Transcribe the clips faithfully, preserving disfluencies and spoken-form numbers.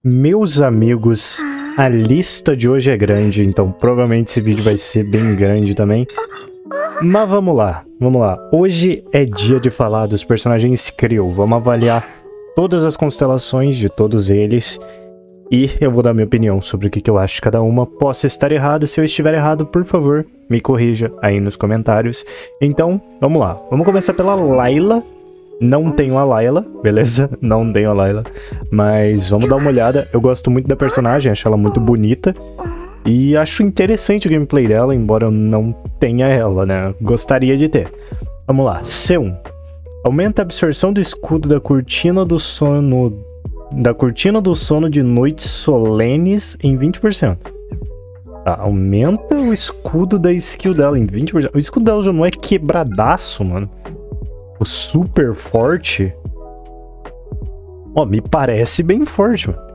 Meus amigos, a lista de hoje é grande, então provavelmente esse vídeo vai ser bem grande também. Mas vamos lá, vamos lá. Hoje é dia de falar dos personagens Krill. Vamos avaliar todas as constelações de todos eles. E eu vou dar minha opinião sobre o que eu acho de cada uma. Posso estar errado, se eu estiver errado, por favor, me corrija aí nos comentários. Então, vamos lá. Vamos começar pela Layla. Não tenho a Layla, beleza? Não tenho a Layla. Mas vamos dar uma olhada. Eu gosto muito da personagem, acho ela muito bonita. E acho interessante o gameplay dela, embora eu não tenha ela, né? Gostaria de ter. Vamos lá. C um. Aumenta a absorção do escudo da cortina do sono... Da cortina do sono de noites solenes em vinte por cento. Tá, aumenta o escudo da skill dela em vinte por cento. O escudo dela já não é quebradaço, mano. O super forte. Ó, me parece bem forte, mano.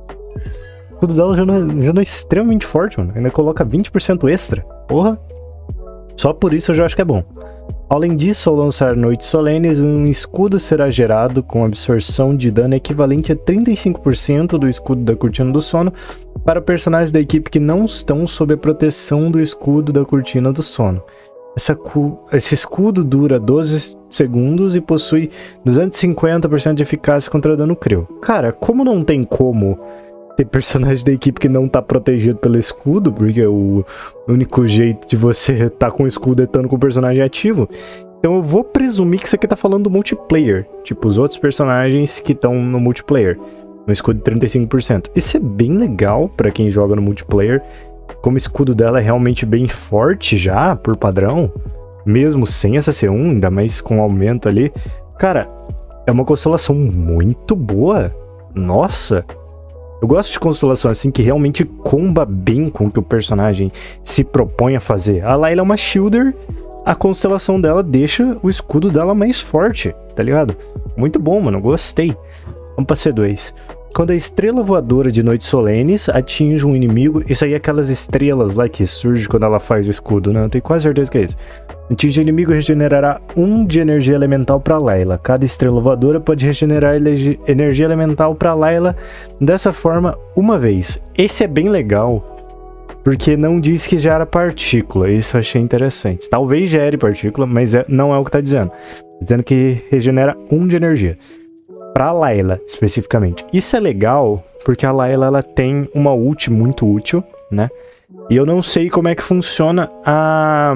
O escudo dela já não, é, já não é extremamente forte, mano. Ainda coloca vinte por cento extra. Porra. Só por isso eu já acho que é bom. Além disso, ao lançar Noites Solenes, um escudo será gerado com absorção de dano equivalente a trinta e cinco por cento do escudo da Cortina do Sono para personagens da equipe que não estão sob a proteção do escudo da Cortina do Sono. Essa esse escudo dura doze segundos e possui duzentos e cinquenta por cento de eficácia contra dano Krill. Cara, como não tem como ter personagem da equipe que não tá protegido pelo escudo, porque o único jeito de você tá com o escudo é estando com o personagem ativo, então eu vou presumir que isso aqui tá falando do multiplayer, tipo os outros personagens que estão no multiplayer, no escudo de trinta e cinco por cento. Isso é bem legal pra quem joga no multiplayer, como o escudo dela é realmente bem forte já, por padrão, mesmo sem essa C um, ainda mais com aumento ali. Cara, é uma constelação muito boa, nossa! Eu gosto de constelação assim que realmente comba bem com o que o personagem se propõe a fazer. A Layla é uma shielder, a constelação dela deixa o escudo dela mais forte, tá ligado? Muito bom, mano, gostei. Vamos pra C dois. Quando a estrela voadora de Noites Solenes atinge um inimigo, isso aí é aquelas estrelas lá que surgem quando ela faz o escudo, né? Eu tenho quase certeza que é isso. Atinge o inimigo, regenerará um de energia elemental para Layla. Cada estrela voadora pode regenerar energia elemental para Layla dessa forma uma vez. Esse é bem legal, porque não diz que gera partícula. Isso eu achei interessante. Talvez gere partícula, mas é, não é o que está dizendo. Dizendo que regenera um de energia. Para Layla, especificamente. Isso é legal, porque a Layla ela tem uma ult muito útil, né? E eu não sei como é que funciona a...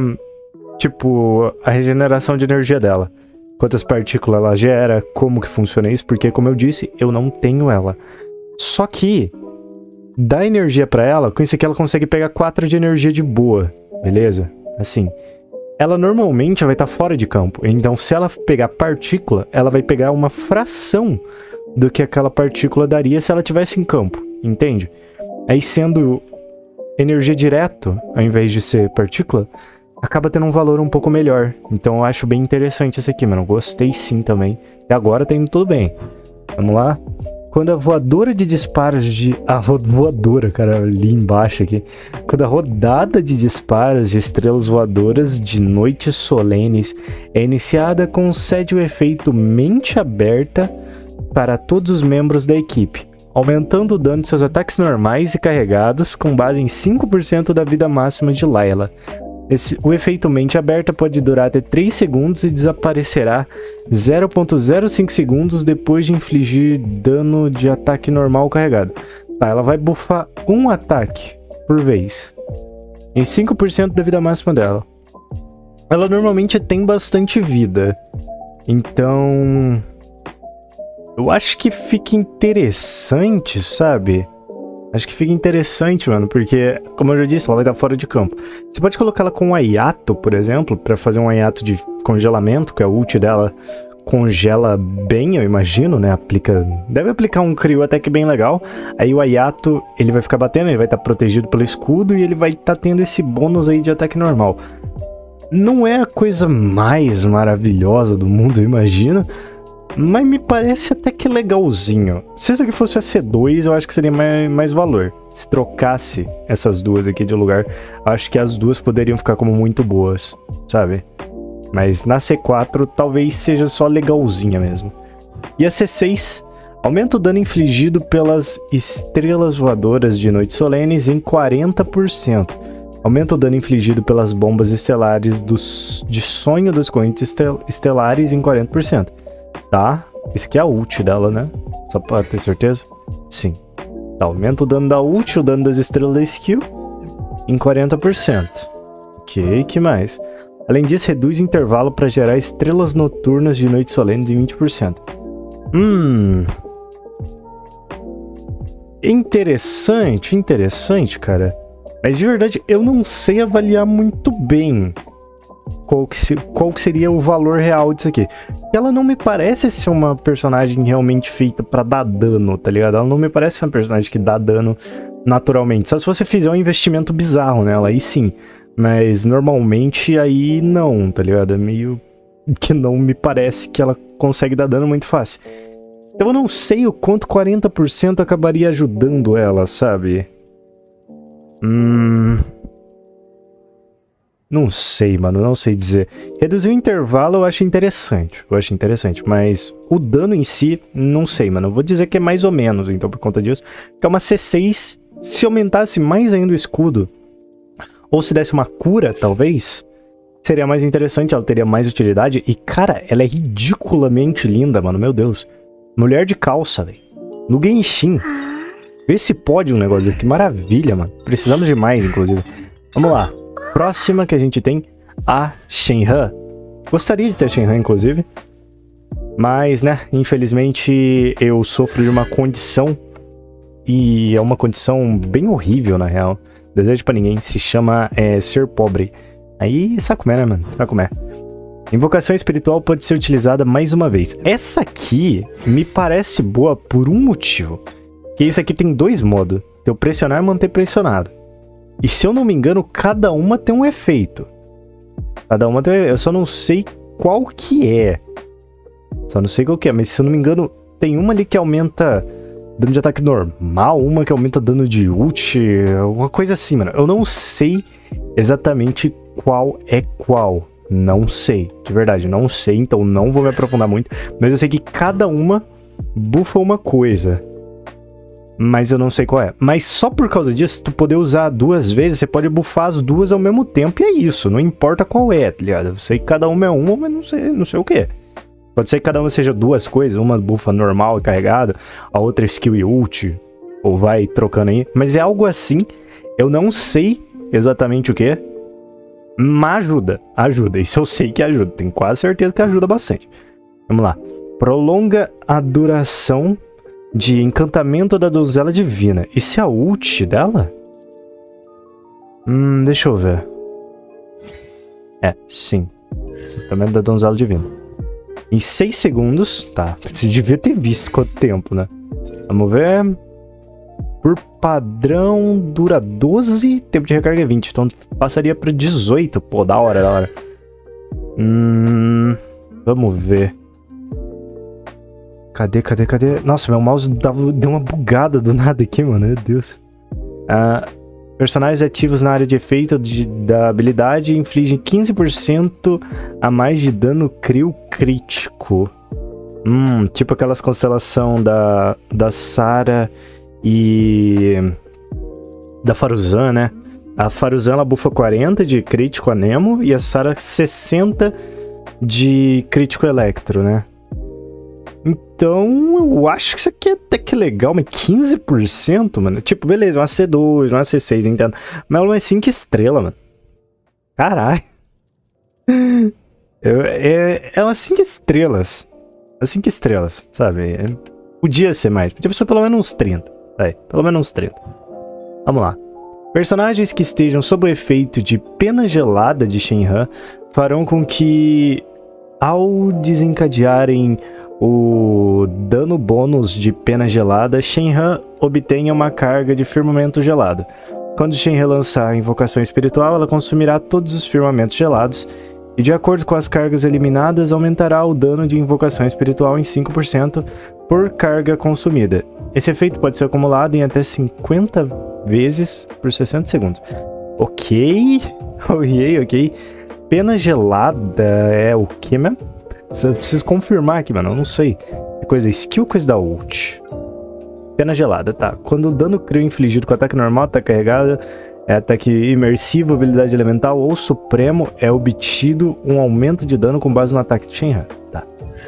Tipo, a regeneração de energia dela. Quantas partículas ela gera, como que funciona isso, porque como eu disse, eu não tenho ela. Só que, dá energia pra ela, com isso aqui ela consegue pegar quatro de energia de boa, beleza? Assim, ela normalmente vai estar fora de campo, então se ela pegar partícula, ela vai pegar uma fração do que aquela partícula daria se ela tivesse em campo, entende? Aí sendo energia direto, ao invés de ser partícula, acaba tendo um valor um pouco melhor. Então eu acho bem interessante esse aqui, mano. Gostei sim também. Até agora tá indo tudo bem. Vamos lá. Quando a voadora de disparos de... A voadora, cara, ali embaixo aqui. Quando a rodada de disparos de estrelas voadoras de noites solenes é iniciada, concede o efeito mente aberta para todos os membros da equipe, aumentando o dano de seus ataques normais e carregados com base em cinco por cento da vida máxima de Layla. Esse, o efeito mente aberta pode durar até três segundos e desaparecerá zero ponto zero cinco segundos depois de infligir dano de ataque normal carregado. Tá, ela vai buffar um ataque por vez, em cinco por cento da vida máxima dela. Ela normalmente tem bastante vida, então eu acho que fica interessante, sabe? Acho que fica interessante, mano, porque, como eu já disse, ela vai estar fora de campo. Você pode colocar ela com um Ayato, por exemplo, pra fazer um Ayato de congelamento, que a ult dela congela bem, eu imagino, né? Aplica... Deve aplicar um Krill até que bem legal. Aí o Ayato, ele vai ficar batendo, ele vai estar protegido pelo escudo e ele vai estar tendo esse bônus aí de ataque normal. Não é a coisa mais maravilhosa do mundo, eu imagino, mas me parece até que legalzinho. Se isso aqui fosse a C dois, eu acho que seria mais, mais valor. Se trocasse essas duas aqui de lugar, acho que as duas poderiam ficar como muito boas, sabe? Mas na C quatro talvez seja só legalzinha mesmo. E a C seis Aumenta o dano infligido pelas estrelas voadoras de noites solenes em quarenta por cento. Aumenta o dano infligido pelas bombas estelares dos, de sonho das correntes estel estelares em quarenta por cento. Tá? Esse aqui é a ult dela, né? Só pra ter certeza? Sim. Tá, aumenta o dano da ult, o dano das estrelas da skill em quarenta por cento. Ok, que mais? Além disso, reduz o intervalo para gerar estrelas noturnas de noites solenes em vinte por cento. Hum... Interessante, interessante, cara. Mas de verdade, eu não sei avaliar muito bem qual que, se, qual que seria o valor real disso aqui. Ela não me parece ser uma personagem realmente feita pra dar dano, tá ligado? Ela não me parece ser uma personagem que dá dano naturalmente. Só se você fizer um investimento bizarro nela, aí sim. Mas normalmente aí não, tá ligado? É meio que não me parece que ela consegue dar dano muito fácil. Então eu não sei o quanto quarenta por cento acabaria ajudando ela, sabe? Hum... Não sei, mano, não sei dizer. Reduzir o intervalo eu acho interessante, eu acho interessante, mas o dano em si, não sei, mano. Eu vou dizer que é mais ou menos, então, por conta disso. Que é uma C seis, se aumentasse mais ainda o escudo, ou se desse uma cura, talvez, seria mais interessante, ela teria mais utilidade. E, cara, ela é ridiculamente linda, mano, meu Deus. Mulher de calça, velho. No Genshin. Vê se pode um negócio desse. Que maravilha, mano. Precisamos de mais, inclusive. Vamos lá. Próxima que a gente tem, a Shenhe. Gostaria de ter Shenhe, inclusive. Mas, né, infelizmente eu sofro de uma condição. E é uma condição bem horrível, na real. Desejo pra ninguém. Se chama é, ser pobre. Aí, sabe como é, né, mano? Sabe como é. Invocação espiritual pode ser utilizada mais uma vez. Essa aqui me parece boa por um motivo. Que isso aqui tem dois modos. Tem o pressionar e manter pressionado. E se eu não me engano, cada uma tem um efeito. Cada uma tem... Eu só não sei qual que é. Só não sei qual que é. Mas se eu não me engano, tem uma ali que aumenta dano de ataque normal. Uma que aumenta dano de ult. Alguma coisa assim, mano. Eu não sei exatamente qual é qual. Não sei, de verdade, não sei, então não vou me aprofundar muito. Mas eu sei que cada uma bufa uma coisa. Mas eu não sei qual é. Mas só por causa disso, tu poder usar duas vezes, você pode bufar as duas ao mesmo tempo. E é isso, não importa qual é, tá ligado? Eu sei que cada uma é uma, mas não sei, não sei o que. Pode ser que cada uma seja duas coisas. Uma bufa normal e carregada, a outra skill e ult. Ou vai trocando aí. Mas é algo assim, eu não sei exatamente o que é. Mas ajuda, ajuda. Isso eu sei que ajuda. Tenho quase certeza que ajuda bastante. Vamos lá. Prolonga a duração de encantamento da donzela divina. Isso é a ult dela? Hum, deixa eu ver. É, sim. Encantamento da donzela divina. Em seis segundos. Tá, você devia ter visto quanto tempo, né? Vamos ver. Por padrão, dura doze, tempo de recarga é vinte. Então passaria para dezoito. Pô, da hora, da hora. Hum, vamos ver. Cadê, cadê, cadê? Nossa, meu mouse deu uma bugada do nada aqui, mano. Meu Deus. Ah, personagens ativos na área de efeito de, da habilidade infligem quinze por cento a mais de dano crio crítico. Hum, tipo aquelas constelação da, da Sarah e da Faruzan, né? A Faruzan ela bufa quarenta de crítico a Nemo e a Sarah sessenta de crítico Electro, né? Então, eu acho que isso aqui é até que legal, mas quinze por cento, mano. Tipo, beleza, uma C dois, uma C seis, entendo. Mas ela é cinco estrelas, mano. Caralho. Eu, é, é umas cinco estrelas. Umas cinco estrelas, sabe? É, podia ser mais. Podia ser pelo menos uns trinta. Vai, pelo menos uns trinta. Vamos lá. Personagens que estejam sob o efeito de pena gelada de Shenhe farão com que, ao desencadearem o dano bônus de pena gelada, Shenhe obtenha uma carga de firmamento gelado. Quando Shenhe lançar a invocação espiritual, ela consumirá todos os firmamentos gelados e, de acordo com as cargas eliminadas, aumentará o dano de invocação espiritual em cinco por cento por carga consumida. Esse efeito pode ser acumulado em até cinquenta vezes por sessenta segundos. Ok, ok, ok. Pena gelada é o que mesmo? Eu preciso confirmar aqui, mano, eu não sei. Coisa skill, coisa da ult. Pena gelada, tá. Quando o dano crio infligido com ataque normal, ataque carregado, é ataque imersivo, habilidade elemental ou supremo, é obtido um aumento de dano com base no ataque de Shenhe. Tá.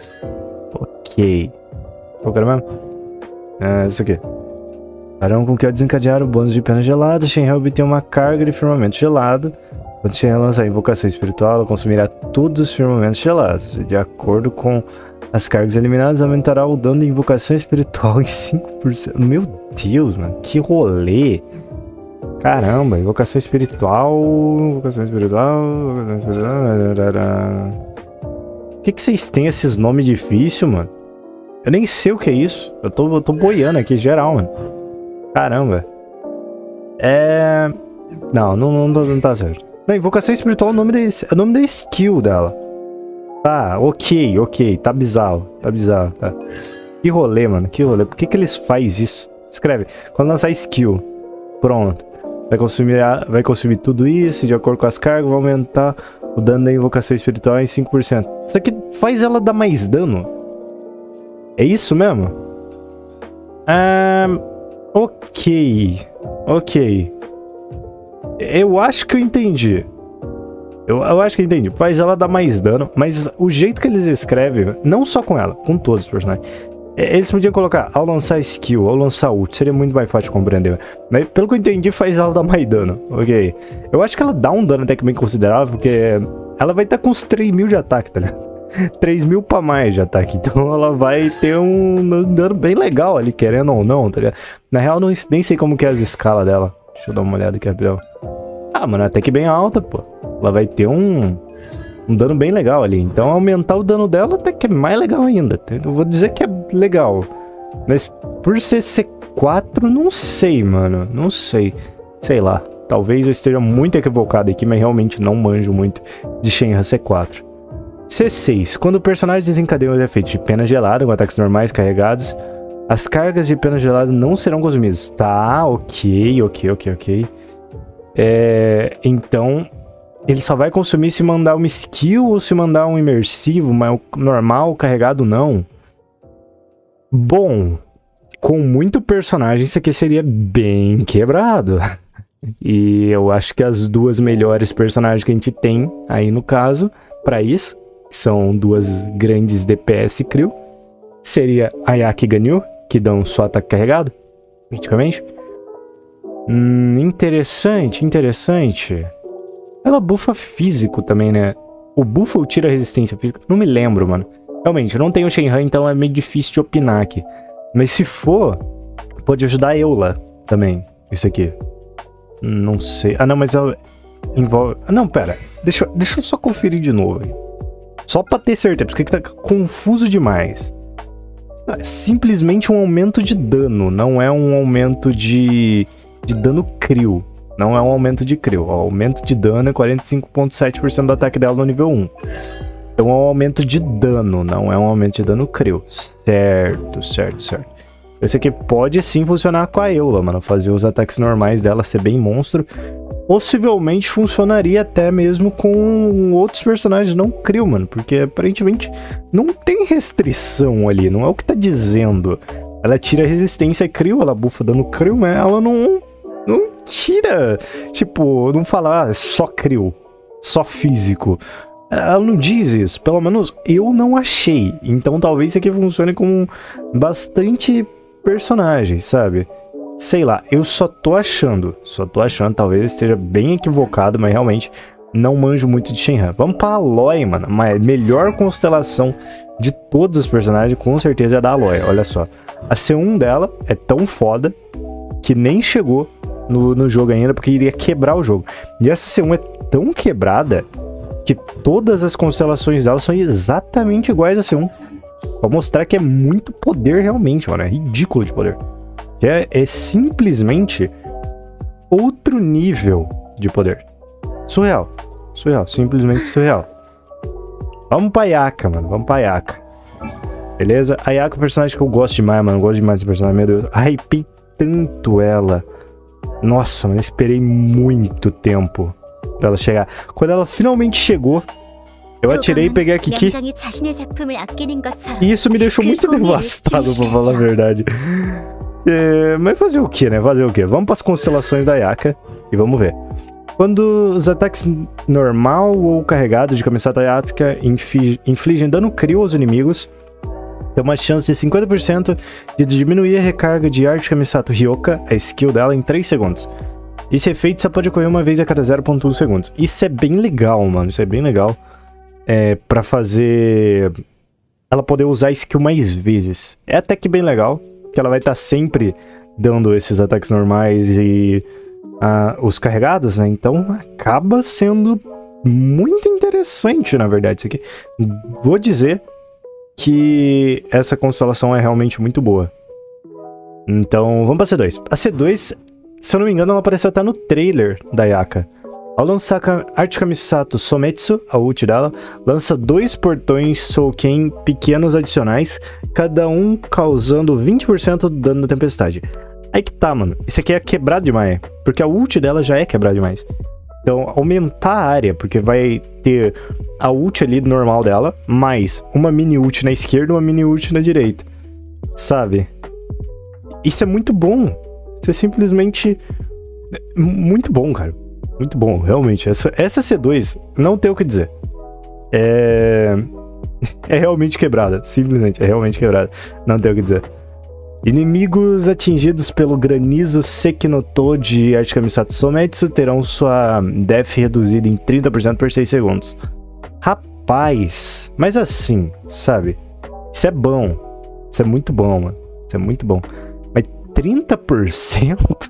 Ok. Qual que era mesmo? É, isso aqui. Farão com que ao desencadear o bônus de pena gelada, Shenhe obtém uma carga de firmamento gelado. Quando Shenhe lançar a invocação espiritual, ela consumirá todos os firmamentos gelados. De acordo com as cargas eliminadas, aumentará o dano de invocação espiritual em cinco por cento. Meu Deus, mano. Que rolê. Caramba, invocação espiritual... Invocação espiritual... Invocação espiritual... Por que que vocês têm esses nomes difíceis, mano? Eu nem sei o que é isso. Eu tô, eu tô boiando aqui, geral, mano. Caramba. É... Não, não, não, não tá certo. Não, invocação espiritual é o nome da, é o nome da skill dela. Tá, ok, ok. Tá bizarro, tá bizarro, tá. Que rolê, mano, que rolê. Por que que eles fazem isso? Escreve. Quando lançar skill. Pronto. Vai consumir, vai consumir tudo isso, de acordo com as cargas, vai aumentar o dano da invocação espiritual em cinco por cento. Isso aqui faz ela dar mais dano. É isso mesmo? Ah, ok. Ok. Eu acho que eu entendi. Eu, eu acho que eu entendi. Faz ela dar mais dano, mas o jeito que eles escrevem, não só com ela, com todos os personagens, eles podiam colocar ao lançar skill, ao lançar ult, seria muito mais fácil de compreender. Mas pelo que eu entendi, faz ela dar mais dano, ok? Eu acho que ela dá um dano até que bem considerável, porque ela vai estar com uns três mil de ataque, tá ligado? três mil pra mais de ataque, então ela vai ter um dano bem legal ali, querendo ou não, tá ligado? Na real, não, nem sei como que é as escalas dela. Deixa eu dar uma olhada aqui, rapidão. Ah, mano, até que bem alta, pô. Ela vai ter um... um dano bem legal ali. Então aumentar o dano dela até que é mais legal ainda. Eu vou dizer que é legal. Mas por ser C quatro, não sei, mano. Não sei. Sei lá. Talvez eu esteja muito equivocado aqui, mas realmente não manjo muito de Shenhe C quatro. C seis. Quando o personagem desencadeia os efeitos de pena gelada com ataques normais carregados, as cargas de pena gelada não serão consumidas. Tá, ok, ok, ok, ok. É, então... ele só vai consumir se mandar uma skill ou se mandar um imersivo, mas o normal, carregado, não. Bom, com muito personagem, isso aqui seria bem quebrado. E eu acho que as duas melhores personagens que a gente tem aí no caso, pra isso, são duas grandes D P S crew, seria Ayaka e Ganyu, que dão só ataque carregado, praticamente. Hum, interessante, interessante. Ela bufa físico também, né? O bufa ou tira resistência física? Não me lembro, mano. Realmente, eu não tenho Shenhe, então é meio difícil de opinar aqui. Mas se for, pode ajudar a Eula também, isso aqui. Não sei. Ah, não, mas ela envolve... Ah, não, pera. Deixa, deixa eu só conferir de novo aí. Só pra ter certeza, porque tá confuso demais. É simplesmente um aumento de dano, não é um aumento de, de dano crio. Não é um aumento de crio. O aumento de dano é quarenta e cinco vírgula sete por cento do ataque dela no nível um. Então é um aumento de dano, não é um aumento de dano crio. Certo, certo, certo. Esse aqui pode sim funcionar com a Eula, mano. Fazer os ataques normais dela ser bem monstro. Possivelmente funcionaria até mesmo com outros personagens não crio, mano. Porque aparentemente não tem restrição ali, não é o que tá dizendo. Ela tira resistência crio, ela bufa dano crio, mas ela não... não tira, tipo, não fala ah, só crio, só físico. Ela não diz isso, pelo menos eu não achei. Então talvez isso aqui funcione com bastante personagens, sabe? Sei lá, eu só tô achando, só tô achando, talvez eu esteja bem equivocado, mas realmente não manjo muito de Shenhe. Vamos pra Aloy, mano, a melhor constelação de todos os personagens, com certeza é a da Aloy, olha só. A C um dela é tão foda que nem chegou No, no jogo ainda, porque iria quebrar o jogo. E essa C um é tão quebrada que todas as constelações dela são exatamente iguais a C um. Pra mostrar que é muito poder realmente, mano. É ridículo de poder. Que é, é simplesmente outro nível de poder. Surreal. Surreal. Simplesmente surreal. Vamos pra Ayaka, mano. Vamos pra Ayaka. Beleza? A Ayaka é um personagem que eu gosto demais, mano. Eu gosto demais desse personagem. Meu Deus. Hypei tanto ela. Nossa, mano, eu esperei muito tempo pra ela chegar. Quando ela finalmente chegou, Eu atirei e peguei a Kiki. E isso me deixou muito devastado, pra falar a verdade. É, mas fazer o que, né? Fazer o que? Vamos para as constelações da Ayaka e vamos ver. Quando os ataques normal ou carregados de Kamisato Ayaka infligem dano crítico aos inimigos, tem uma chance de cinquenta por cento de diminuir a recarga de arte Kamisato Ryoka, a skill dela, em três segundos. Esse efeito só pode ocorrer uma vez a cada zero ponto um segundos. Isso é bem legal, mano. Isso é bem legal. É, pra fazer ela poder usar a skill mais vezes. É até que bem legal, que ela vai estar tá sempre dando esses ataques normais e uh, os carregados, né? Então acaba sendo muito interessante, na verdade, isso aqui. Vou dizer que essa constelação é realmente muito boa. Então, vamos pra C dois. A C dois, se eu não me engano, ela apareceu até no trailer da Ayaka. Ao lançar a arte Kamisato Sometsu, a ult dela, lança dois portões Souken pequenos adicionais, cada um causando vinte por cento do dano da tempestade. Aí que tá, mano. Isso aqui é quebrado demais, porque a ult dela já é quebrada demais. Então, aumentar a área, porque vai ter a ult ali normal dela, mais uma mini ult na esquerda e uma mini ult na direita. Sabe? Isso é muito bom. Isso é simplesmente muito bom, cara. Muito bom, realmente. Essa, essa C dois, não tem o que dizer. É... é realmente quebrada. Simplesmente, é realmente quebrada. Não tem o que dizer. Inimigos atingidos pelo granizo Sekinoto de arte Kamisato Sometsu terão sua def reduzida em trinta por cento por seis segundos. Rapaz, mas assim, sabe? Isso é bom. Isso é muito bom, mano. Isso é muito bom. Mas trinta por cento?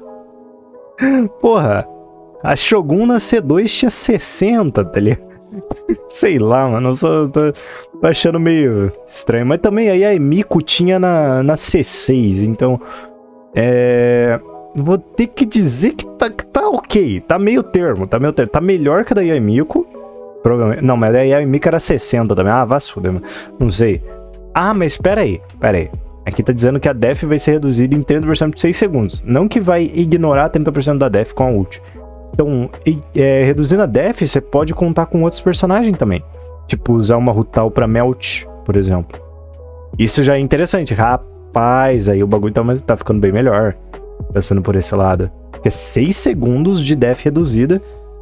Porra, a Shogun na C dois tinha sessenta, tá ligado? Sei lá, mano, eu só tô achando meio estranho. Mas também aí a Emiko tinha na, na C seis, então... É... Vou ter que dizer que tá, que tá ok, tá meio termo, tá meio termo. Tá melhor que a da Emiko. Provavelmente... Não, mas a da Emiko era sessenta também. Ah, vá se fuder, mano. Não sei. Ah, mas pera aí, pera aí. Aqui tá dizendo que a def vai ser reduzida em trinta por cento por seis segundos. Não que vai ignorar trinta por cento da def com a ult. Então, é, reduzindo a def, você pode contar com outros personagens também. Tipo, usar uma Rutal pra Melt, por exemplo. Isso já é interessante. Rapaz, aí o bagulho tá, mas tá ficando bem melhor. Pensando por esse lado. Porque seis segundos de def reduzida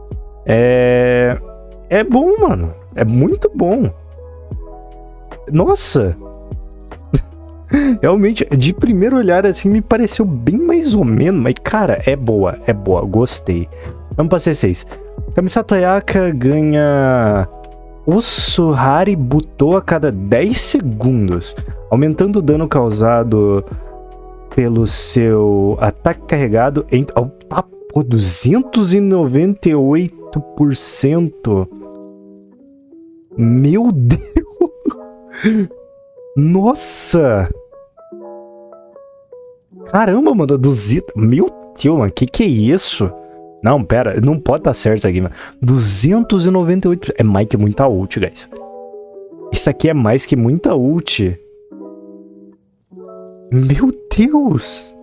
é... É bom, mano. É muito bom. Nossa! Realmente, de primeiro olhar, assim, me pareceu bem mais ou menos. Mas, cara, é boa, é boa. Gostei. Vamos pra C seis. Kamisato Ayaka ganha Usuhari Buto a cada dez segundos, aumentando o dano causado pelo seu ataque carregado em oh, tá, pô, duzentos e noventa e oito por cento. Meu Deus! Nossa! Caramba, mano, duzentos... Meu Deus, mano, que que é isso? Não, pera, não pode estar certo isso aqui, mano. duzentos e noventa e oito... É mais que muita ult, guys. Isso aqui é mais que muita ult. Meu Deus!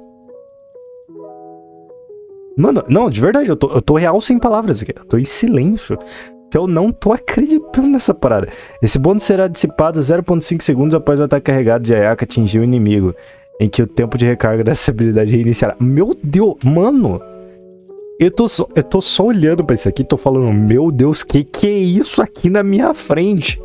Mano, não, de verdade, eu tô, eu tô real sem palavras aqui. Eu tô em silêncio. Que eu não tô acreditando nessa parada. Esse bônus será dissipado zero ponto cinco segundos após o ataque carregado de Ayaka atingir o inimigo, em que o tempo de recarga dessa habilidade reiniciará. Meu Deus, mano! Eu tô só, eu tô só olhando pra isso aqui e tô falando, meu Deus, que que é isso aqui na minha frente?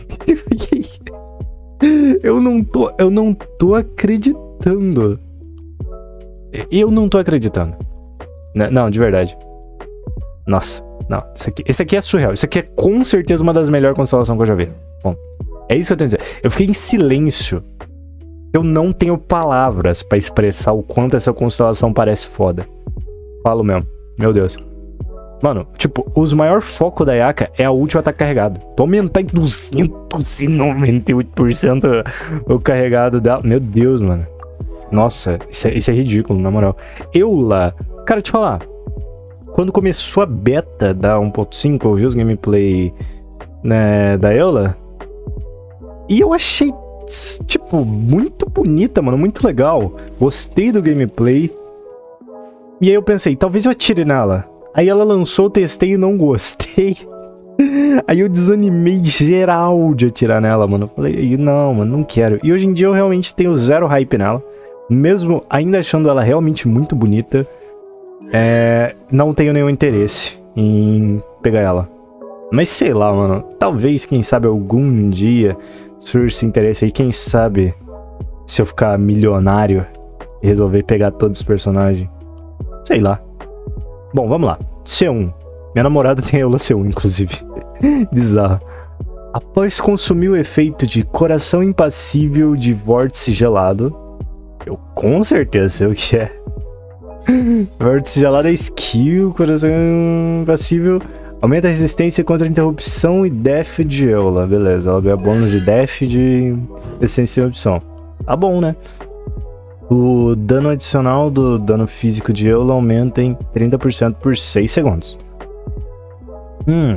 Eu não tô, eu não tô acreditando. Eu não tô acreditando. Não, de verdade. Nossa, não, isso aqui, esse aqui é surreal. Isso aqui é com certeza uma das melhores constelações que eu já vi. Bom, é isso que eu tenho a dizer. Eu fiquei em silêncio. Eu não tenho palavras pra expressar o quanto essa constelação parece foda. Falo mesmo. Meu Deus. Mano, tipo, os maior foco da Ayaka é a ult e o ataque carregado. Tô aumentando em duzentos e noventa e oito por cento o carregado dela. Meu Deus, mano. Nossa, isso é, isso é ridículo, na moral. Eu lá... Cara, te falar. Quando começou a beta da um ponto cinco, eu vi os gameplay, né, da Eula. E eu achei, tipo, muito bonita, mano. Muito legal. Gostei do gameplay. E aí eu pensei, talvez eu atire nela. Aí ela lançou, testei e não gostei. Aí eu desanimei geral de atirar nela, mano. Eu falei, não, mano, não quero. E hoje em dia eu realmente tenho zero hype nela. Mesmo ainda achando ela realmente muito bonita, é, não tenho nenhum interesse em pegar ela. Mas sei lá, mano. Talvez, quem sabe, algum dia surja esse interesse aí. Quem sabe se eu ficar milionário e resolver pegar todos os personagens. Sei lá. Bom, vamos lá. C um. Minha namorada tem Eula C um, inclusive. Bizarro. Após consumir o efeito de coração impassível de vórtice gelado. Eu com certeza sei o que é. Vórtice gelado é skill, coração impassível. Aumenta a resistência contra a interrupção e def de Eula. Beleza, ela ganha bônus de def de resistência e interrupção. Tá bom, né? O dano adicional do dano físico de Eula aumenta em trinta por cento por seis segundos. Hum.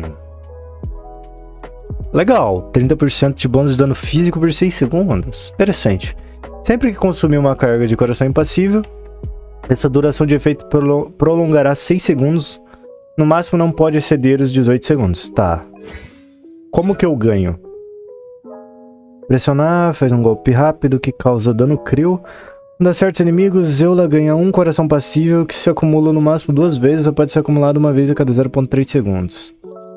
Legal, trinta por cento de bônus de dano físico por seis segundos. Interessante. Sempre que consumir uma carga de coração impassível, essa duração de efeito prolongará seis segundos. No máximo não pode exceder os dezoito segundos. Tá. Como que eu ganho? Pressionar, faz um golpe rápido que causa dano crítico. Quando acerta os inimigos, Eula ganha um coração passível que se acumula no máximo duas vezes ou pode ser acumulado uma vez a cada zero ponto três segundos.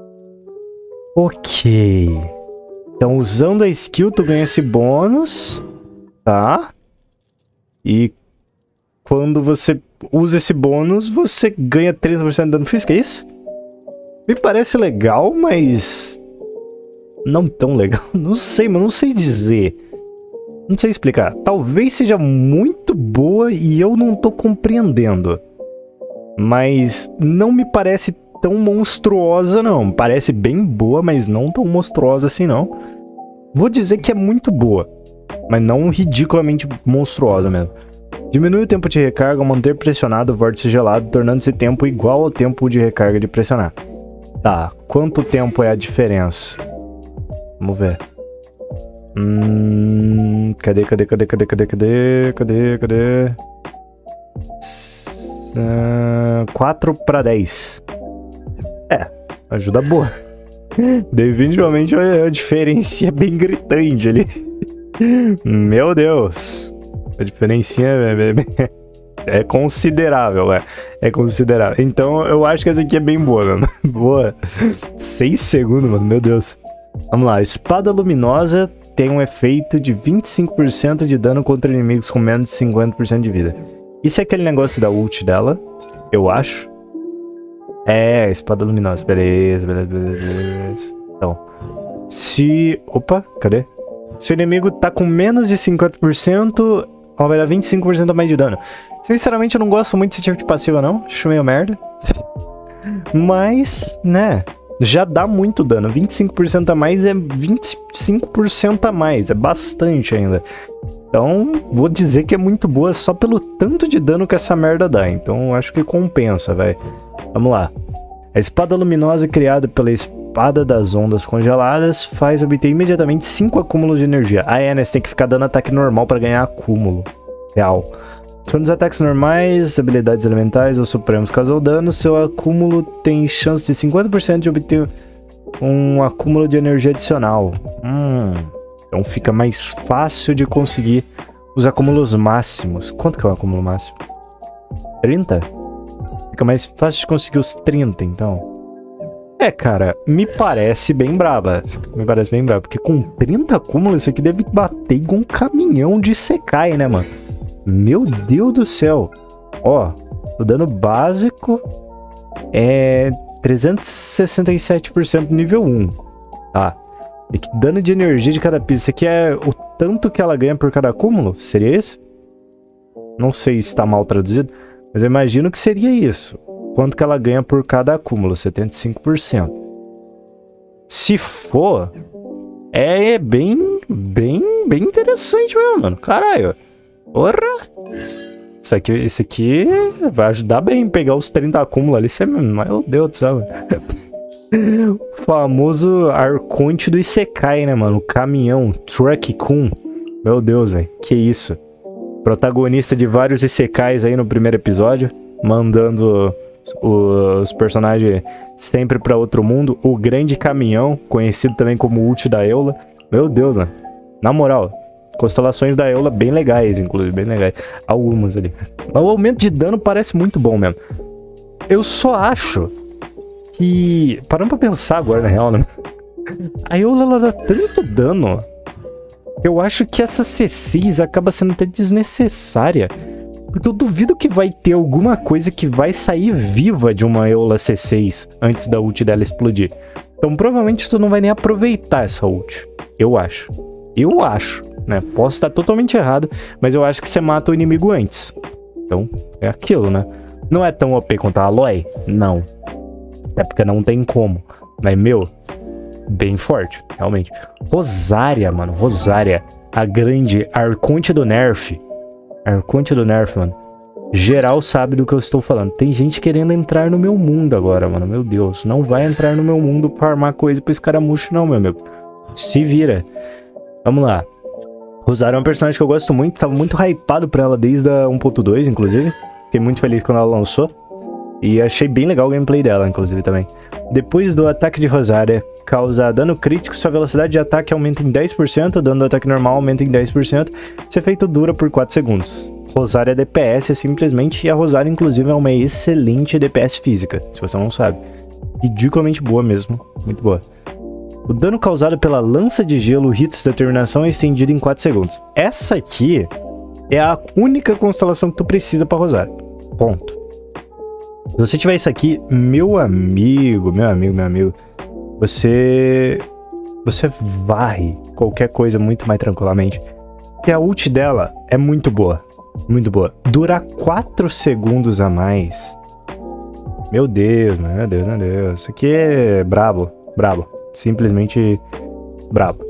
Ok. Então, usando a skill, tu ganha esse bônus. Tá? E quando você usa esse bônus, você ganha trinta por cento de dano físico, é isso? Me parece legal, mas... não tão legal. Não sei, mas não sei dizer. Não sei explicar. Talvez seja muito boa e eu não tô compreendendo. Mas não me parece tão monstruosa, não. Parece bem boa, mas não tão monstruosa assim, não. Vou dizer que é muito boa, mas não ridiculamente monstruosa mesmo. Diminui o tempo de recarga ao manter pressionado o vórtice gelado, tornando esse tempo igual ao tempo de recarga de pressionar. Tá, quanto tempo é a diferença? Vamos ver. Hum, cadê, cadê, cadê, cadê, cadê, cadê, cadê, cadê? Uh, quatro para dez. É, ajuda boa. Definitivamente a diferença é bem gritante ali. Meu Deus. A diferença é, é, é considerável, é. É considerável. Então eu acho que essa aqui é bem boa, mano. Boa. seis segundos, mano. Meu Deus. Vamos lá. Espada luminosa tem um efeito de vinte e cinco por cento de dano contra inimigos com menos de cinquenta por cento de vida. Isso é aquele negócio da ult dela, eu acho. É, espada luminosa. Beleza, beleza, beleza, beleza. Então, se... opa, cadê? Se o inimigo tá com menos de cinquenta por cento, ela vai dar vinte e cinco por cento a mais de dano. Sinceramente, eu não gosto muito desse tipo de passiva, não. Acho meio merda. Mas, né... já dá muito dano. vinte e cinco por cento a mais é vinte e cinco por cento a mais. É bastante ainda. Então, vou dizer que é muito boa só pelo tanto de dano que essa merda dá. Então, acho que compensa, velho. Vamos lá. A espada luminosa criada pela espada das ondas congeladas faz obter imediatamente cinco acúmulos de energia. Ah, é, né? Você tem que ficar dando ataque normal pra ganhar acúmulo. Real. Quando os ataques normais, habilidades elementais ou supremos causam dano, seu acúmulo tem chance de cinquenta por cento de obter um acúmulo de energia adicional. Hum, então fica mais fácil de conseguir os acúmulos máximos. Quanto que é o acúmulo máximo? trinta? Fica mais fácil de conseguir os trinta, então. É, cara, me parece bem braba. Me parece bem braba, porque com trinta acúmulos isso aqui deve bater igual um caminhão de Sekai, né, mano? Meu Deus do céu. Ó, o dano básico é trezentos e sessenta e sete por cento nível um. Tá. E que dano de energia de cada piso. Isso aqui é o tanto que ela ganha por cada acúmulo? Seria isso? Não sei se está mal traduzido, mas eu imagino que seria isso. Quanto que ela ganha por cada acúmulo? setenta e cinco por cento. Se for, é bem, bem, bem interessante mesmo, mano. Caralho. Porra! Isso aqui, isso aqui vai ajudar bem a pegar os trinta acúmulos ali. Isso é, meu Deus do céu. O famoso Arconte do Isekai, né, mano? O caminhão, Truck Kun. Meu Deus, velho. Que isso? Protagonista de vários Isekais aí no primeiro episódio. Mandando os personagens sempre pra outro mundo. O grande caminhão, conhecido também como ult da Eula. Meu Deus, mano. Na moral, constelações da Eula bem legais, inclusive, bem legais. Algumas ali. Mas o aumento de dano parece muito bom mesmo. Eu só acho que... Parando pra pensar agora, na real, né? A Eula, ela dá tanto dano. Eu acho que essa C seis acaba sendo até desnecessária. Porque eu duvido que vai ter alguma coisa que vai sair viva de uma Eula C seis antes da ult dela explodir. Então provavelmente tu não vai nem aproveitar essa ult. Eu acho. Eu acho, né? Posso estar totalmente errado, mas eu acho que você mata o inimigo antes. Então, é aquilo, né? Não é tão O P quanto a Aloy? Não. Até porque não tem como. Mas, meu, bem forte, realmente. Rosária, mano. Rosária. A grande Arconte do Nerf. Arconte do Nerf, mano. Geral sabe do que eu estou falando. Tem gente querendo entrar no meu mundo agora, mano. Meu Deus. Não vai entrar no meu mundo pra armar coisa pra escaramucho, não, meu amigo. Se vira. Vamos lá. Rosária é um personagem que eu gosto muito. Tava muito hypado pra ela desde a um ponto dois, inclusive. Fiquei muito feliz quando ela lançou. E achei bem legal o gameplay dela, inclusive, também. Depois do ataque de Rosária, causa dano crítico, sua velocidade de ataque aumenta em dez por cento, o dano do ataque normal aumenta em dez por cento. Esse efeito dura por quatro segundos. Rosária é D P S, simplesmente, e a Rosária, inclusive, é uma excelente D P S física, se você não sabe. Ridiculamente boa mesmo, muito boa. O dano causado pela lança de gelo Ritos de Determinação é estendido em quatro segundos. Essa aqui é a única constelação que tu precisa pra Rosária. Ponto. Se você tiver isso aqui, meu amigo, meu amigo, meu amigo, você... Você varre qualquer coisa muito mais tranquilamente. Porque a ult dela é muito boa. Muito boa. Dura quatro segundos a mais. Meu Deus, meu Deus, meu Deus. Isso aqui é brabo, brabo. Simplesmente brabo.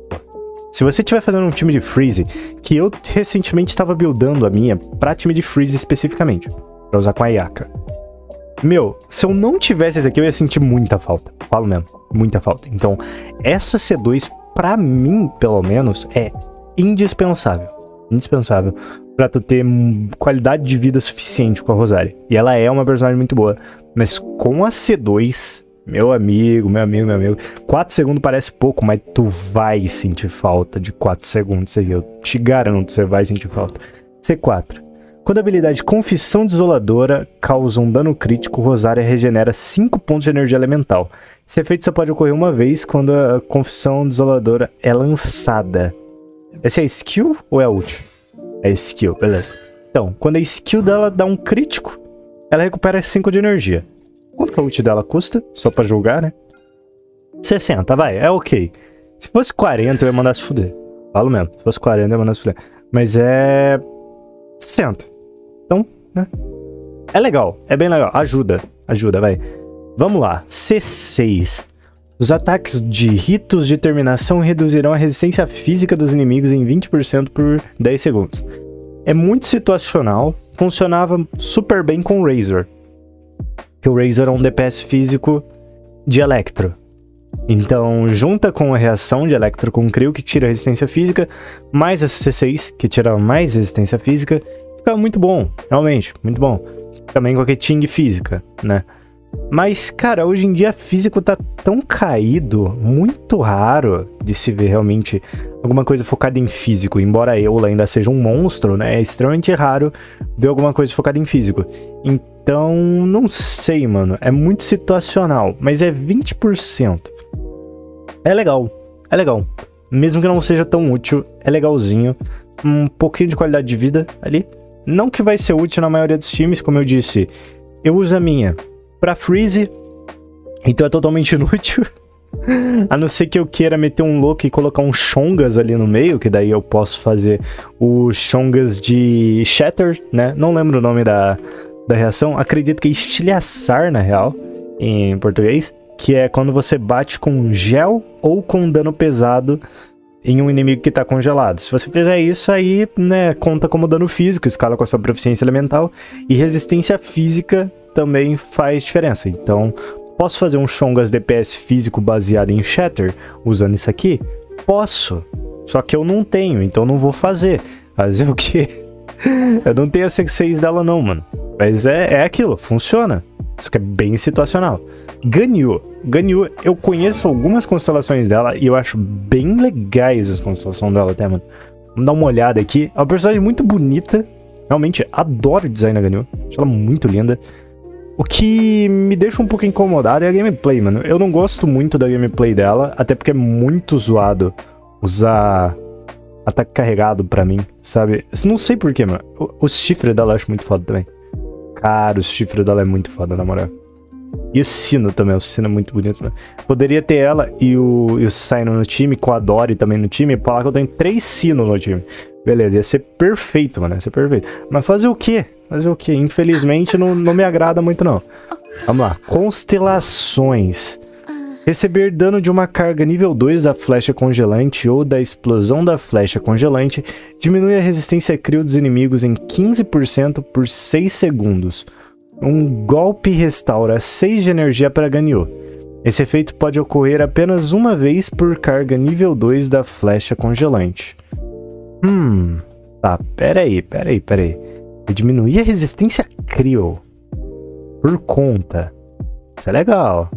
Se você estiver fazendo um time de Freeze, que eu recentemente estava buildando a minha pra time de Freeze especificamente, pra usar com a Ayaka. Meu, se eu não tivesse esse aqui, eu ia sentir muita falta. Falo mesmo, muita falta. Então, essa C dois, pra mim, pelo menos, é indispensável. Indispensável pra tu ter qualidade de vida suficiente com a Rosária. E ela é uma personagem muito boa. Mas com a C dois, meu amigo, meu amigo, meu amigo, quatro segundos parece pouco, mas tu vai sentir falta de quatro segundos. Eu te garanto, você vai sentir falta. C quatro. Quando a habilidade Confissão Desoladora causa um dano crítico, Rosária regenera cinco pontos de energia elemental. Esse efeito só pode ocorrer uma vez quando a Confissão Desoladora é lançada. Essa é a skill ou é a ult? É skill, beleza. Então, quando a skill dela dá um crítico, ela recupera cinco de energia. Quanto que a ult dela custa? Só pra julgar, né? sessenta, vai, é ok. Se fosse quarenta, eu ia mandar se fuder. Falo mesmo, se fosse quarenta, eu ia mandar se fuder. Mas é... sessenta. Então, né? É legal, é bem legal. Ajuda, ajuda, vai. Vamos lá. C seis. Os ataques de ritos de terminação reduzirão a resistência física dos inimigos em vinte por cento por dez segundos. É muito situacional. Funcionava super bem com o Razor. Que o Razor é um D P S físico de Electro. Então, junta com a reação de Electro com Crio, que tira resistência física, mais a C seis, que tira mais resistência física, fica muito bom, realmente, muito bom. Também com a Keting física, né? Mas, cara, hoje em dia físico tá tão caído, muito raro de se ver realmente alguma coisa focada em físico. Embora a Eula ainda seja um monstro, né? É extremamente raro ver alguma coisa focada em físico. Então, não sei, mano. É muito situacional, mas é vinte por cento. É legal, é legal. Mesmo que não seja tão útil, é legalzinho. Um pouquinho de qualidade de vida ali. Não que vai ser útil na maioria dos times, como eu disse. Eu uso a minha pra Freeze, então é totalmente inútil. A não ser que eu queira meter um louco e colocar um Chongas ali no meio, que daí eu posso fazer o Chongas de Shatter, né? Não lembro o nome da, da reação. Acredito que é estilhaçar, na real, em português. Que é quando você bate com gel ou com dano pesado em um inimigo que tá congelado. Se você fizer isso, aí, né, conta como dano físico, escala com a sua proficiência elemental. E resistência física também faz diferença. Então, posso fazer um Chongas D P S físico baseado em Shatter usando isso aqui? Posso. Só que eu não tenho, então não vou fazer. Fazer o quê? Eu não tenho a C seis dela não, mano. Mas é, é aquilo, funciona. Isso que é bem situacional. Ganyu. Ganyu, eu conheço algumas constelações dela e eu acho bem legais as constelações dela até, mano. Vamos dar uma olhada aqui. É uma personagem muito bonita. Realmente, adoro o design da Ganyu. Acho ela muito linda. O que me deixa um pouco incomodado é a gameplay, mano. Eu não gosto muito da gameplay dela, até porque é muito zoado usar ataque carregado pra mim, sabe? Eu não sei porquê, mano. O, o chifre dela eu acho muito foda também. Cara, o chifre dela é muito foda, na moral. E o sino também, o sino é muito bonito, né? Poderia ter ela e o, e o Sino no time, com a Dory também no time, e falar que eu tenho três sinos no time. Beleza, ia ser perfeito, mano, ia ser perfeito. Mas fazer o quê? Fazer o quê? Infelizmente não, não me agrada muito, não. Vamos lá. Constelações. Receber dano de uma carga nível dois da flecha congelante ou da explosão da flecha congelante diminui a resistência crio dos inimigos em quinze por cento por seis segundos. Um golpe restaura seis de energia para Ganyu. Esse efeito pode ocorrer apenas uma vez por carga nível dois da flecha congelante. Hum... Tá, pera aí, pera aí, pera aí. Diminuir a resistência crio. Por conta. Isso é legal.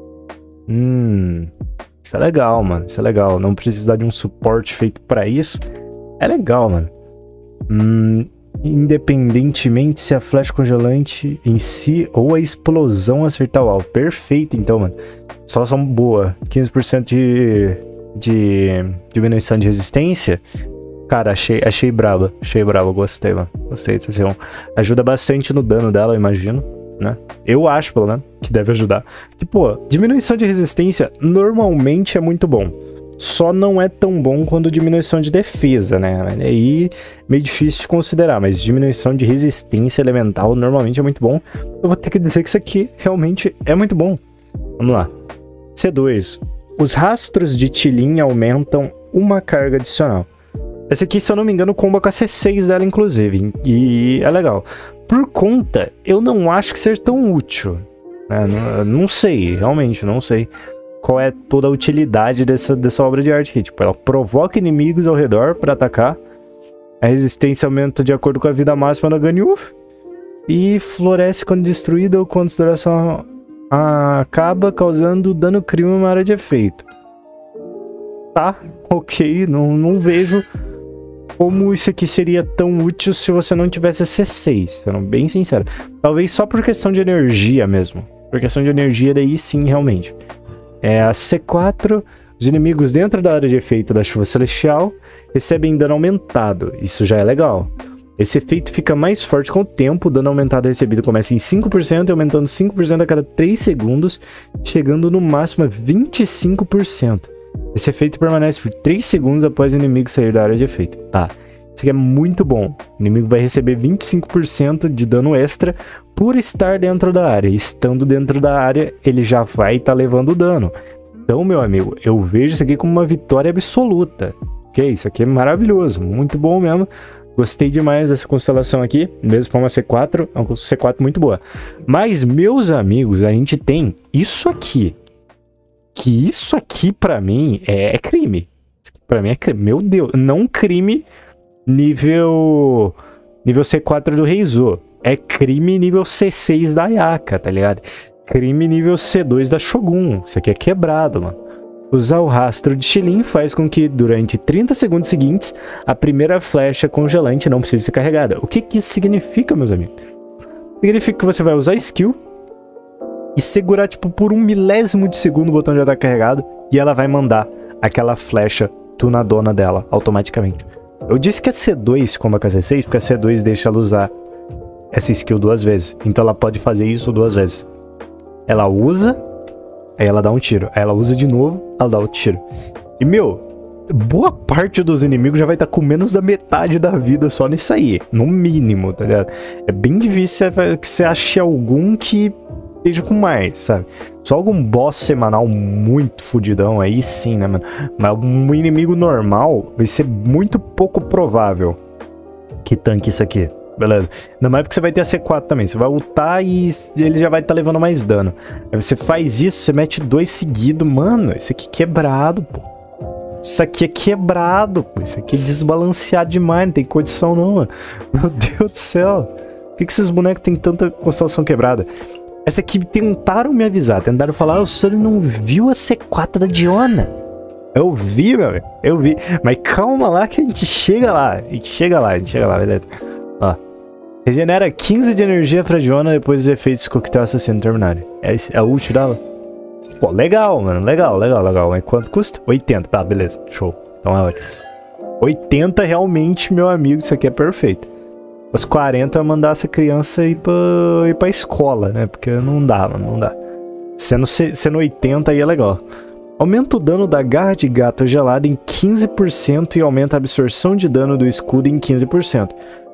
Hum... Isso é legal, mano. Isso é legal. Não precisar de um suporte feito pra isso. É legal, mano. Hum... Independentemente se a flecha congelante em si ou a explosão acertar o alvo. Perfeito, então, mano. Solução boa. quinze por cento de, de diminuição de resistência. Cara, achei, achei braba. Achei braba, gostei, mano. Gostei dessa ação. Ajuda bastante no dano dela, eu imagino, né? Eu acho, pelo menos, que deve ajudar. E, pô, diminuição de resistência normalmente é muito bom. Só não é tão bom quanto diminuição de defesa, né? Aí meio difícil de considerar, mas diminuição de resistência elemental normalmente é muito bom. Eu vou ter que dizer que isso aqui realmente é muito bom. Vamos lá. C dois. Os rastros de Tilin aumentam uma carga adicional. Essa aqui, se eu não me engano, comba com a C seis dela, inclusive. E é legal. Por conta, eu não acho que seja tão útil. Né? Não, não sei, realmente, não sei qual é toda a utilidade dessa, dessa obra de arte aqui. Tipo, ela provoca inimigos ao redor para atacar. A resistência aumenta de acordo com a vida máxima da Ganyu. E floresce quando destruída ou quando a duração acaba, causando dano crível em uma área de efeito. Tá, ok, não, não vejo como isso aqui seria tão útil se você não tivesse a C seis, sendo bem sincero. Talvez só por questão de energia mesmo. Por questão de energia, daí sim, realmente. É a C quatro, os inimigos dentro da área de efeito da chuva celestial recebem dano aumentado. Isso já é legal. Esse efeito fica mais forte com o tempo. O dano aumentado recebido começa em cinco por cento e aumentando cinco por cento a cada três segundos, chegando no máximo a vinte e cinco por cento. Esse efeito permanece por três segundos após o inimigo sair da área de efeito. Tá, isso aqui é muito bom. O inimigo vai receber vinte e cinco por cento de dano extra por estar dentro da área. Estando dentro da área, ele já vai estar tá levando dano. Então, meu amigo, eu vejo isso aqui como uma vitória absoluta. Ok, isso aqui é maravilhoso, muito bom mesmo. Gostei demais dessa constelação aqui, mesmo com uma C quatro, é uma C quatro muito boa. Mas, meus amigos, a gente tem isso aqui. Que isso aqui, pra mim, é, é crime. Pra mim é crime. Meu Deus, não crime nível nível C quatro do Reizo. É crime nível C seis da Ayaka, tá ligado? Crime nível C dois da Shogun. Isso aqui é quebrado, mano. Usar o rastro de Tilin faz com que, durante trinta segundos seguintes, a primeira flecha congelante não precise ser carregada. O que que isso significa, meus amigos? Significa que você vai usar skill e segurar, tipo, por um milésimo de segundo o botão já tá carregado e ela vai mandar aquela flecha tunadona dela, automaticamente. Eu disse que é C dois como a C seis, porque a C dois deixa ela usar essa skill duas vezes. Então ela pode fazer isso duas vezes. Ela usa, aí ela dá um tiro. Aí ela usa de novo, ela dá outro tiro. E, meu, boa parte dos inimigos já vai estar com menos da metade da vida só nisso aí. No mínimo, tá ligado? É bem difícil que você ache algum que esteja com mais, sabe? Só algum boss semanal muito fudidão aí sim, né, mano? Mas um inimigo normal vai ser muito pouco provável que tanque isso aqui. Beleza. Ainda mais porque você vai ter a C quatro também. Você vai ultar e ele já vai estar tá levando mais dano. Aí você faz isso, você mete dois seguidos. Mano, isso aqui é quebrado, pô. Isso aqui é quebrado, pô. Isso aqui é desbalanceado demais. Não tem condição não, mano. Meu Deus do céu. Por que, que esses bonecos têm tanta constelação quebrada? Essa aqui tentaram me avisar, tentaram falar, o senhor não viu a C quatro da Diona? Eu vi, meu, eu vi. Mas calma lá que a gente chega lá, a gente chega lá, a gente chega lá, beleza? Ó, regenera quinze de energia pra Diona depois dos efeitos do coquetel assassino terminarem. É, esse, é o ult dela? Pô, legal, mano, legal, legal, legal. Mas quanto custa? oitenta, tá, beleza, show. Então é ótimo. oitenta realmente, meu amigo, isso aqui é perfeito. Os quarenta eu ia mandar essa criança ir pra, ir pra escola, né? Porque não dá, mano, não dá. Sendo, sendo oitenta aí é legal. Aumenta o dano da garra de gato gelada em quinze por cento e aumenta a absorção de dano do escudo em quinze por cento.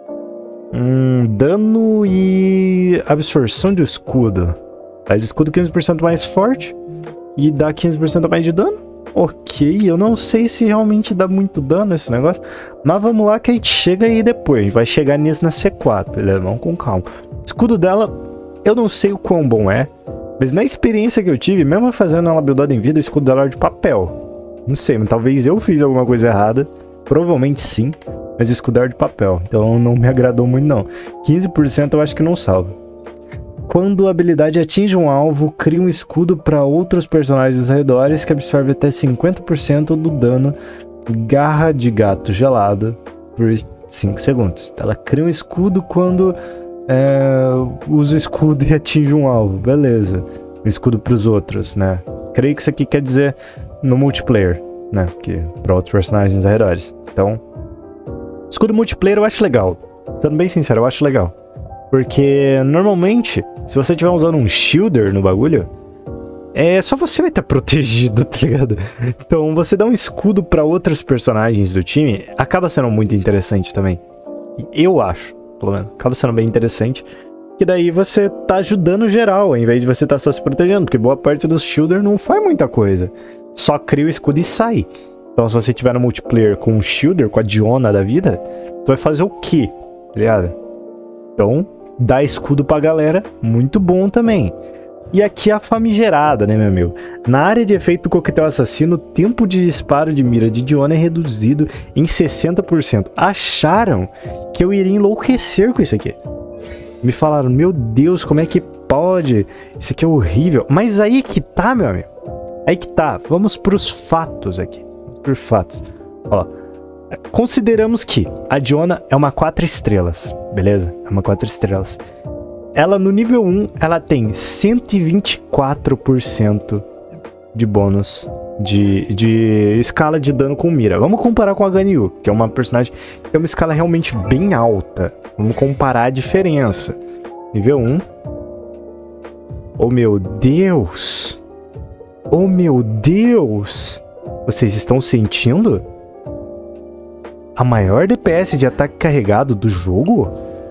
Hum, dano e absorção do escudo. Faz o escudo quinze por cento mais forte e dá quinze por cento a mais de dano. Ok, eu não sei se realmente dá muito dano esse negócio, mas vamos lá que a gente chega aí depois, a gente vai chegar nisso na C quatro, beleza? Vamos com calma. O escudo dela, eu não sei o quão bom é, mas na experiência que eu tive, mesmo fazendo ela buildada em vida, o escudo dela era de papel. Não sei, mas talvez eu fiz alguma coisa errada, provavelmente sim, mas o escudo era de papel, então não me agradou muito não. quinze por cento eu acho que não salva. Quando a habilidade atinge um alvo, cria um escudo para outros personagens dos arredores que absorve até cinquenta por cento do dano garra de gato gelado por cinco segundos. Ela cria um escudo quando é, usa o escudo e atinge um alvo. Beleza. Um escudo para os outros, né? Creio que isso aqui quer dizer no multiplayer, né? Porque para outros personagens dos arredores. Então, escudo multiplayer eu acho legal. Sendo bem sincero, eu acho legal. Porque, normalmente, se você estiver usando um shielder no bagulho, é só você vai estar protegido, tá ligado? Então, você dá um escudo pra outros personagens do time, acaba sendo muito interessante também. Eu acho, pelo menos. Acaba sendo bem interessante. Que daí você tá ajudando geral, ao invés de você estar só se protegendo. Porque boa parte dos shielder não faz muita coisa. Só cria o escudo e sai. Então, se você tiver no multiplayer com um shielder, com a Diona da vida, tu vai fazer o quê? Tá ligado? Então, dá escudo pra galera, muito bom também. E aqui a famigerada, né, meu amigo? Na área de efeito do coquetel assassino, o tempo de disparo de mira de Diona é reduzido em sessenta por cento. Acharam que eu iria enlouquecer com isso aqui. Me falaram, meu Deus, como é que pode? Isso aqui é horrível. Mas aí que tá, meu amigo. Aí que tá. Vamos pros fatos aqui. Por fatos. Ó. Consideramos que a Diona é uma quatro estrelas, beleza? É uma quatro estrelas. Ela no nível um, ela tem cento e vinte e quatro por cento de bônus de, de escala de dano com mira. Vamos comparar com a Ganyu, que é uma personagem que tem uma escala realmente bem alta. Vamos comparar a diferença. Nível um. Oh meu Deus! Oh meu Deus! Vocês estão sentindo? A maior D P S de ataque carregado do jogo?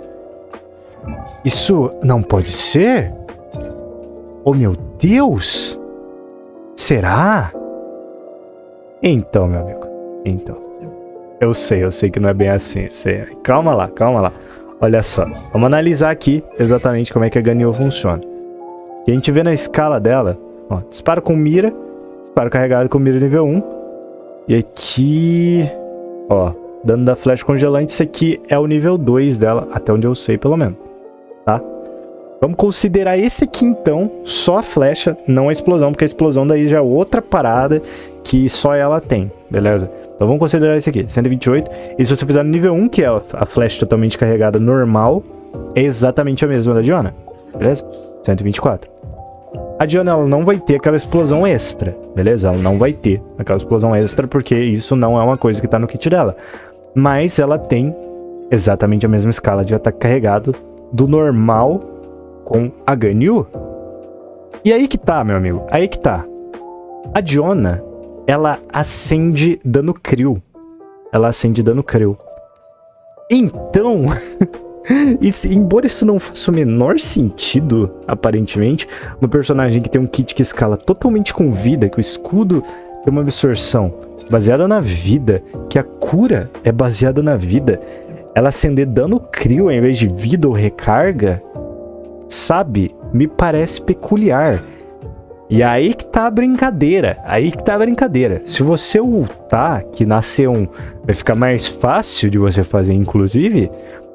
Isso não pode ser? Oh meu Deus! Será? Então, meu amigo. Então. Eu sei, eu sei que não é bem assim. Sei. Calma lá, calma lá. Olha só. Vamos analisar aqui exatamente como é que a Ganyu funciona. E a gente vê na escala dela. Ó, disparo com mira. Disparo carregado com mira nível um. E aqui... Ó. Dano da flecha congelante. Isso aqui é o nível dois dela. Até onde eu sei, pelo menos. Tá? Vamos considerar esse aqui, então, só a flecha, não a explosão, porque a explosão daí já é outra parada que só ela tem, beleza? Então vamos considerar esse aqui, cento e vinte e oito. E se você fizer no nível um, que é a flecha totalmente carregada normal, é exatamente a mesma da Diona, beleza? cento e vinte e quatro. A Diona, ela não vai ter aquela explosão extra, beleza? Ela não vai ter aquela explosão extra, porque isso não é uma coisa que tá no kit dela. Mas ela tem exatamente a mesma escala de ataque carregado do normal com a Ganyu. E aí que tá, meu amigo. Aí que tá. A Diona, ela acende dano crio. Ela acende dano crio. Então, isso, embora isso não faça o menor sentido, aparentemente, uma personagem que tem um kit que escala totalmente com vida, que o escudo tem uma absorção baseada na vida, que a cura é baseada na vida, ela acender dano crio em vez de vida ou recarga, sabe, me parece peculiar. E aí que tá a brincadeira, aí que tá a brincadeira. Se você ultar, que nascer um vai ficar mais fácil de você fazer, inclusive,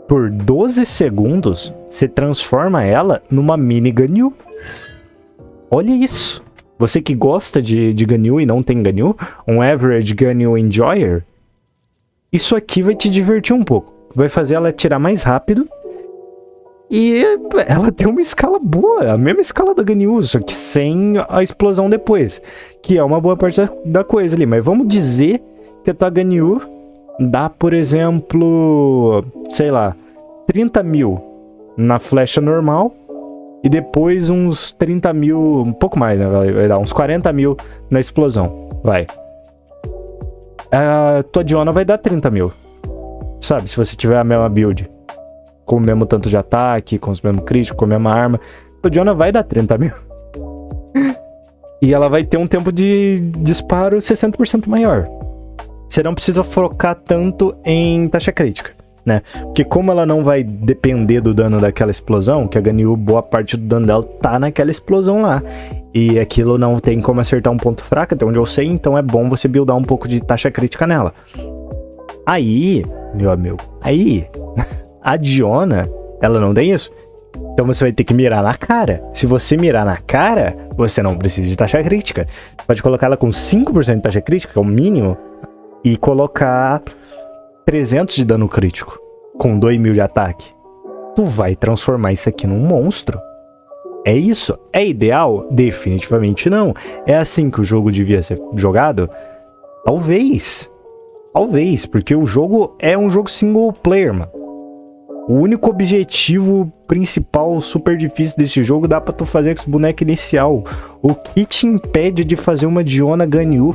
por doze segundos, você transforma ela numa mini Ganyu. Olha isso. Você que gosta de, de Ganyu e não tem Ganyu, um Average Ganyu Enjoyer, isso aqui vai te divertir um pouco. Vai fazer ela tirar mais rápido. E ela tem uma escala boa, a mesma escala da Ganyu, só que sem a explosão depois. Que é uma boa parte da, da coisa ali. Mas vamos dizer que a tua Ganyu dá, por exemplo, sei lá, trinta mil na flecha normal. E depois uns trinta mil, um pouco mais, né? Vai dar uns quarenta mil na explosão. Vai. A tua Diona vai dar trinta mil. Sabe? Se você tiver a mesma build. Com o mesmo tanto de ataque, com os mesmos críticos, com a mesma arma. A tua Diona vai dar trinta mil. E ela vai ter um tempo de disparo sessenta por cento maior. Você não precisa focar tanto em taxa crítica, né? Porque como ela não vai depender do dano daquela explosão, que a Ganyu, boa parte do dano dela tá naquela explosão lá. E aquilo não tem como acertar um ponto fraco, até onde eu sei, então é bom você buildar um pouco de taxa crítica nela. Aí, meu amigo, aí, a Diona, ela não tem isso. Então você vai ter que mirar na cara. Se você mirar na cara, você não precisa de taxa crítica. Pode colocar ela com cinco por cento de taxa crítica, que é o mínimo, e colocar trezentos de dano crítico, com dois mil de ataque. Tu vai transformar isso aqui num monstro. É isso? É ideal? Definitivamente não. É assim que o jogo devia ser jogado? Talvez. Talvez, porque o jogo é um jogo single player, mano. O único objetivo principal super difícil desse jogo dá pra tu fazer com esse boneco inicial. O que te impede de fazer uma Diona Ganyu?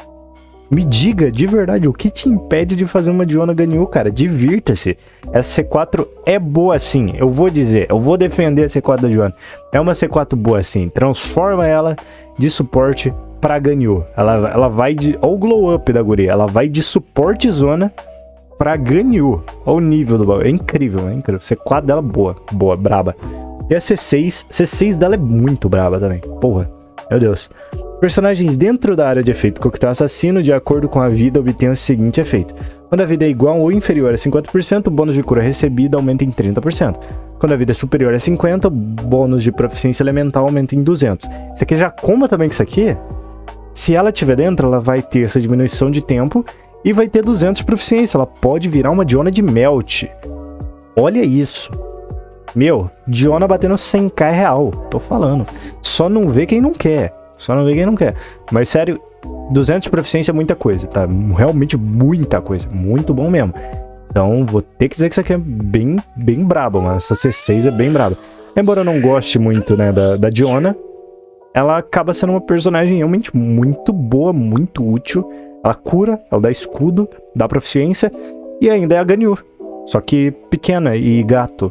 Me diga, de verdade, o que te impede de fazer uma Diona Ganyu, cara? Divirta-se. Essa C quatro é boa sim, eu vou dizer, eu vou defender a C quatro da Diona. É uma C quatro boa sim, transforma ela de suporte pra Ganyu. Ela, ela vai de... Olha o glow up da guria, ela vai de suporte zona pra Ganyu. Olha o nível do bagulho, é incrível, é incrível. C quatro dela boa, boa, braba. E a C seis, C seis dela é muito braba também, porra, meu Deus. Personagens dentro da área de efeito coquetel assassino, de acordo com a vida, obtêm o seguinte efeito. Quando a vida é igual ou inferior a cinquenta por cento, o bônus de cura recebido aumenta em trinta por cento. Quando a vida é superior a cinquenta por cento, o bônus de proficiência elemental aumenta em duzentos por cento. Isso aqui já comba também com isso aqui. Se ela estiver dentro, ela vai ter essa diminuição de tempo e vai ter duzentos de proficiência. Ela pode virar uma Diona de Melt. Olha isso. Meu, Diona batendo cem k é real. Tô falando. Só não vê quem não quer. Só não vê quem não quer. Mas sério, duzentos de proficiência é muita coisa, tá? Realmente muita coisa. Muito bom mesmo. Então vou ter que dizer que isso aqui é bem, bem brabo, mano. Essa C seis é bem braba. Embora eu não goste muito, né, da, da Diona, ela acaba sendo uma personagem realmente muito boa, muito útil. Ela cura, ela dá escudo, dá proficiência e ainda é a Ganyu. Só que pequena e gato.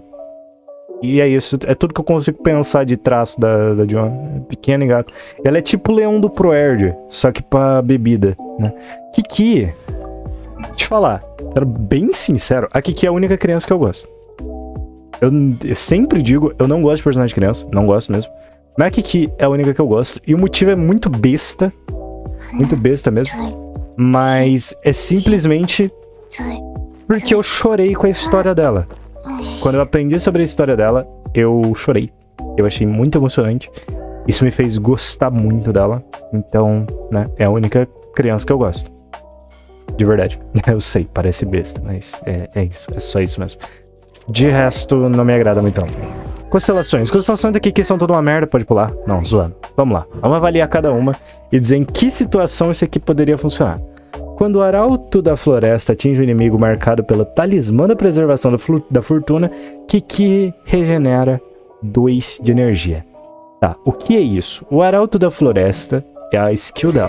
E é isso, é tudo que eu consigo pensar de traço da, da Diona. Pequena e gato. Ela é tipo o leão do Proerd, só que pra bebida, né? Kiki, deixa eu falar, sendo bem sincero, a Kiki é a única criança que eu gosto. Eu, eu sempre digo, eu não gosto de personagem de criança, não gosto mesmo. Mas a Kiki é a única que eu gosto. E o motivo é muito besta, muito besta mesmo. Mas é simplesmente porque eu chorei com a história dela. Quando eu aprendi sobre a história dela, eu chorei. Eu achei muito emocionante. Isso me fez gostar muito dela. Então, né, é a única criança que eu gosto. De verdade. Eu sei, parece besta, mas é, é isso. É só isso mesmo. De resto, não me agrada muito não. Constelações. Constelações aqui que são toda uma merda, pode pular. Não, zoando. Vamos lá. Vamos avaliar cada uma e dizer em que situação isso aqui poderia funcionar. Quando o arauto da floresta atinge o inimigo marcado pelo talismã da preservação da, da fortuna, Kiki regenera dois de energia. Tá, o que é isso? O arauto da floresta é a skill dela.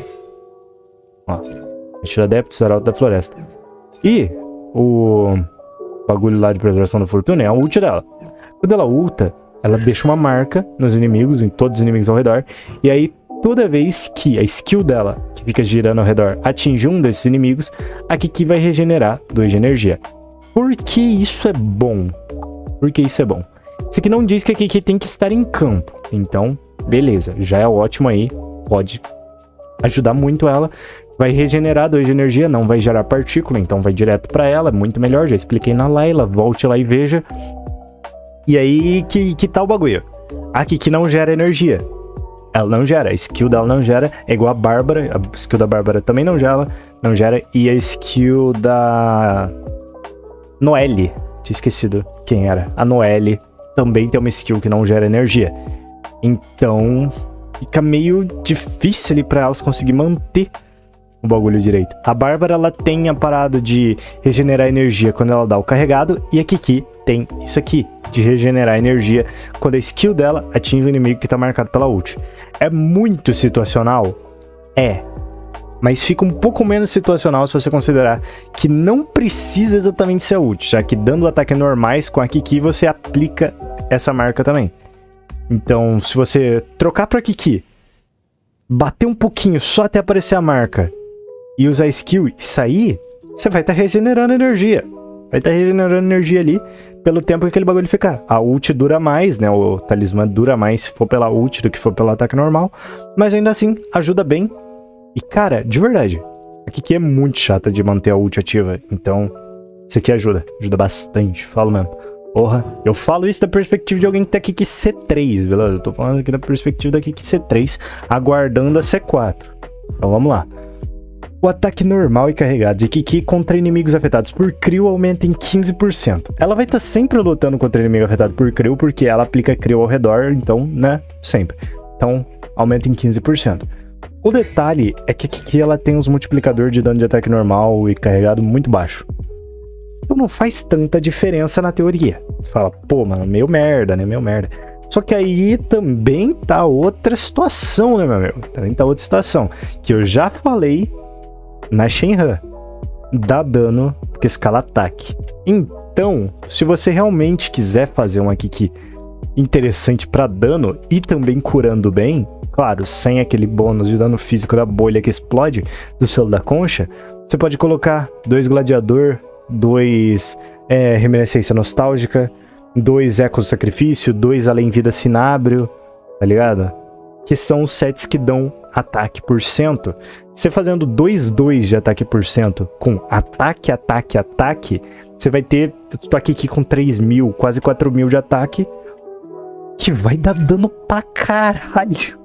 Ó, Tira adeptos, arauto da floresta. E o bagulho lá de preservação da fortuna é a ult dela. Quando ela ulta, ela deixa uma marca nos inimigos, em todos os inimigos ao redor. E aí, toda vez que a skill dela, que fica girando ao redor, atinge um desses inimigos, a Kiki vai regenerar dois de energia. Por que isso é bom? Por que isso é bom? Isso aqui não diz que a Kiki tem que estar em campo. Então, beleza, já é ótimo aí. Pode ajudar muito ela. Vai regenerar dois de energia, não vai gerar partícula, então vai direto pra ela, é muito melhor, já expliquei na Layla, volte lá e veja. E aí, que, que tal o bagulho? A Kiki não gera energia. Ela não gera, a skill dela não gera, é igual a Bárbara, a skill da Bárbara também não gera, não gera, e a skill da Noelle, tinha esquecido quem era, a Noelle também tem uma skill que não gera energia. Então, fica meio difícil ali pra elas conseguir manter o bagulho direito. A Bárbara, ela tem a parada de regenerar energia quando ela dá o carregado, e a Kiki tem isso aqui, de regenerar energia quando a skill dela atinge o inimigo que tá marcado pela ult. É muito situacional? É. Mas fica um pouco menos situacional se você considerar que não precisa exatamente ser a ult, já que dando ataques normais com a Kiki, você aplica essa marca também. Então, se você trocar pra Kiki, bater um pouquinho só até aparecer a marca, e usar skill e sair, você vai estar tá regenerando energia. Vai estar tá regenerando energia ali pelo tempo que aquele bagulho ficar. A ult dura mais, né? O talismã dura mais se for pela ult do que for pelo ataque normal. Mas ainda assim, ajuda bem. E cara, de verdade, a Kiki é muito chata de manter a ult ativa. Então, isso aqui ajuda. Ajuda bastante, falo mesmo. Porra, eu falo isso da perspectiva de alguém que tá aqui que C três, beleza? Eu tô falando aqui da perspectiva daqui que C três, aguardando a C quatro. Então vamos lá. O ataque normal e carregado de Kiki contra inimigos afetados por Crio aumenta em quinze por cento. Ela vai estar tá sempre lutando contra inimigo afetado por Crio, porque ela aplica Crio ao redor, então, né, sempre. Então, aumenta em quinze por cento. O detalhe é que a Kiki, ela tem uns multiplicador de dano de ataque normal e carregado muito baixo. Então não faz tanta diferença na teoria. Você fala, pô, mano, meio merda, né, meio merda. Só que aí também tá outra situação, né, meu amigo? Também tá outra situação, que eu já falei na Shenhe, dá dano porque escala ataque. Então, se você realmente quiser fazer uma Kiki interessante para dano e também curando bem, claro, sem aquele bônus de dano físico da bolha que explode do selo da concha, você pode colocar dois gladiador, dois é, reminiscência nostálgica, dois ecos do sacrifício, dois além vida cinábrio, tá ligado? Que são os sets que dão ataque por cento. Você fazendo dois dois de ataque por cento com ataque, ataque, ataque, você vai ter, tô aqui, aqui com três mil, quase quatro mil de ataque, que vai dar dano pra caralho.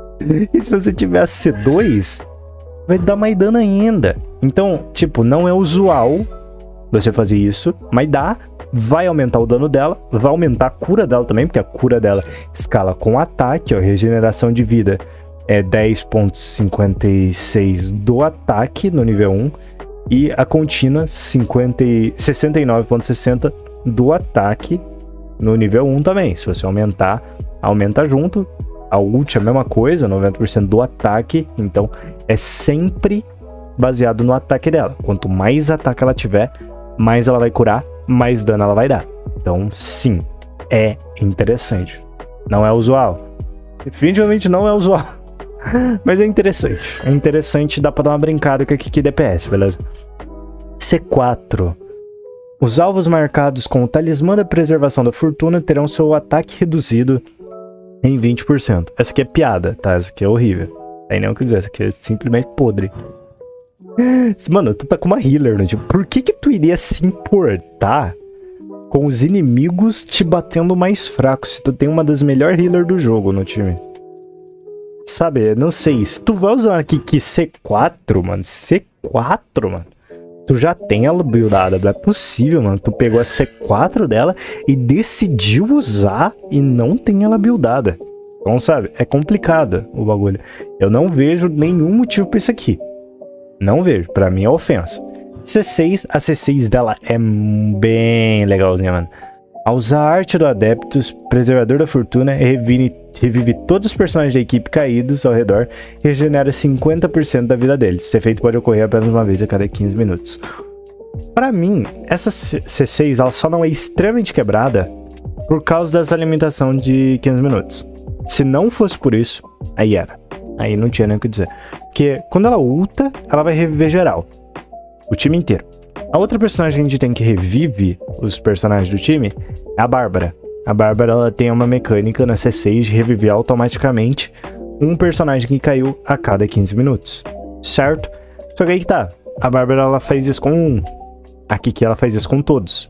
E se você tiver a C dois, vai dar mais dano ainda. Então, tipo, não é usual você fazer isso, mas dá, vai aumentar o dano dela, vai aumentar a cura dela também, porque a cura dela escala com ataque, ó, regeneração de vida é dez ponto cinquenta e seis do ataque no nível um e a contínua sessenta e nove ponto sessenta do ataque no nível um também. Se você aumentar, aumenta junto. A ult é a mesma coisa, noventa por cento do ataque, então é sempre baseado no ataque dela. Quanto mais ataque ela tiver, mais ela vai curar, mais dano ela vai dar. Então sim, é interessante. Não é usual. Definitivamente não é usual. Mas é interessante. É interessante, dá pra dar uma brincada com a Kiki D P S, beleza? C quatro. Os alvos marcados com o talismã da preservação da fortuna terão seu ataque reduzido em vinte por cento. Essa aqui é piada, tá? Essa aqui é horrível. Tem nem o que dizer, essa aqui é simplesmente podre. Mano, tu tá com uma healer, né? Tipo, por que que tu iria se importar com os inimigos te batendo mais fraco se tu tem uma das melhores healers do jogo no time? Sabe, não sei, se tu vai usar aqui que C quatro, mano, C quatro, mano, tu já tem ela buildada, não é possível, mano, tu pegou a C quatro dela e decidiu usar e não tem ela buildada. Então, sabe, é complicado o bagulho. Eu não vejo nenhum motivo pra isso aqui. Não vejo, pra mim é ofensa. C seis, a C seis dela é bem legalzinha, mano. Ao usar a arte do Adeptus, Preservador da Fortuna, revive, revive todos os personagens da equipe caídos ao redor e regenera cinquenta por cento da vida deles. Esse efeito pode ocorrer apenas uma vez a cada quinze minutos. Para mim, essa C seis ela só não é extremamente quebrada por causa dessa limitação de quinze minutos. Se não fosse por isso, aí era. Aí não tinha nem o que dizer. Porque quando ela ulta, ela vai reviver geral. O time inteiro. A outra personagem que a gente tem que revive os personagens do time é a Bárbara. A Bárbara ela tem uma mecânica na C seis de reviver automaticamente um personagem que caiu a cada quinze minutos. Certo? Só que aí que tá. A Bárbara, ela faz isso com um. A Kiki, ela faz isso com todos.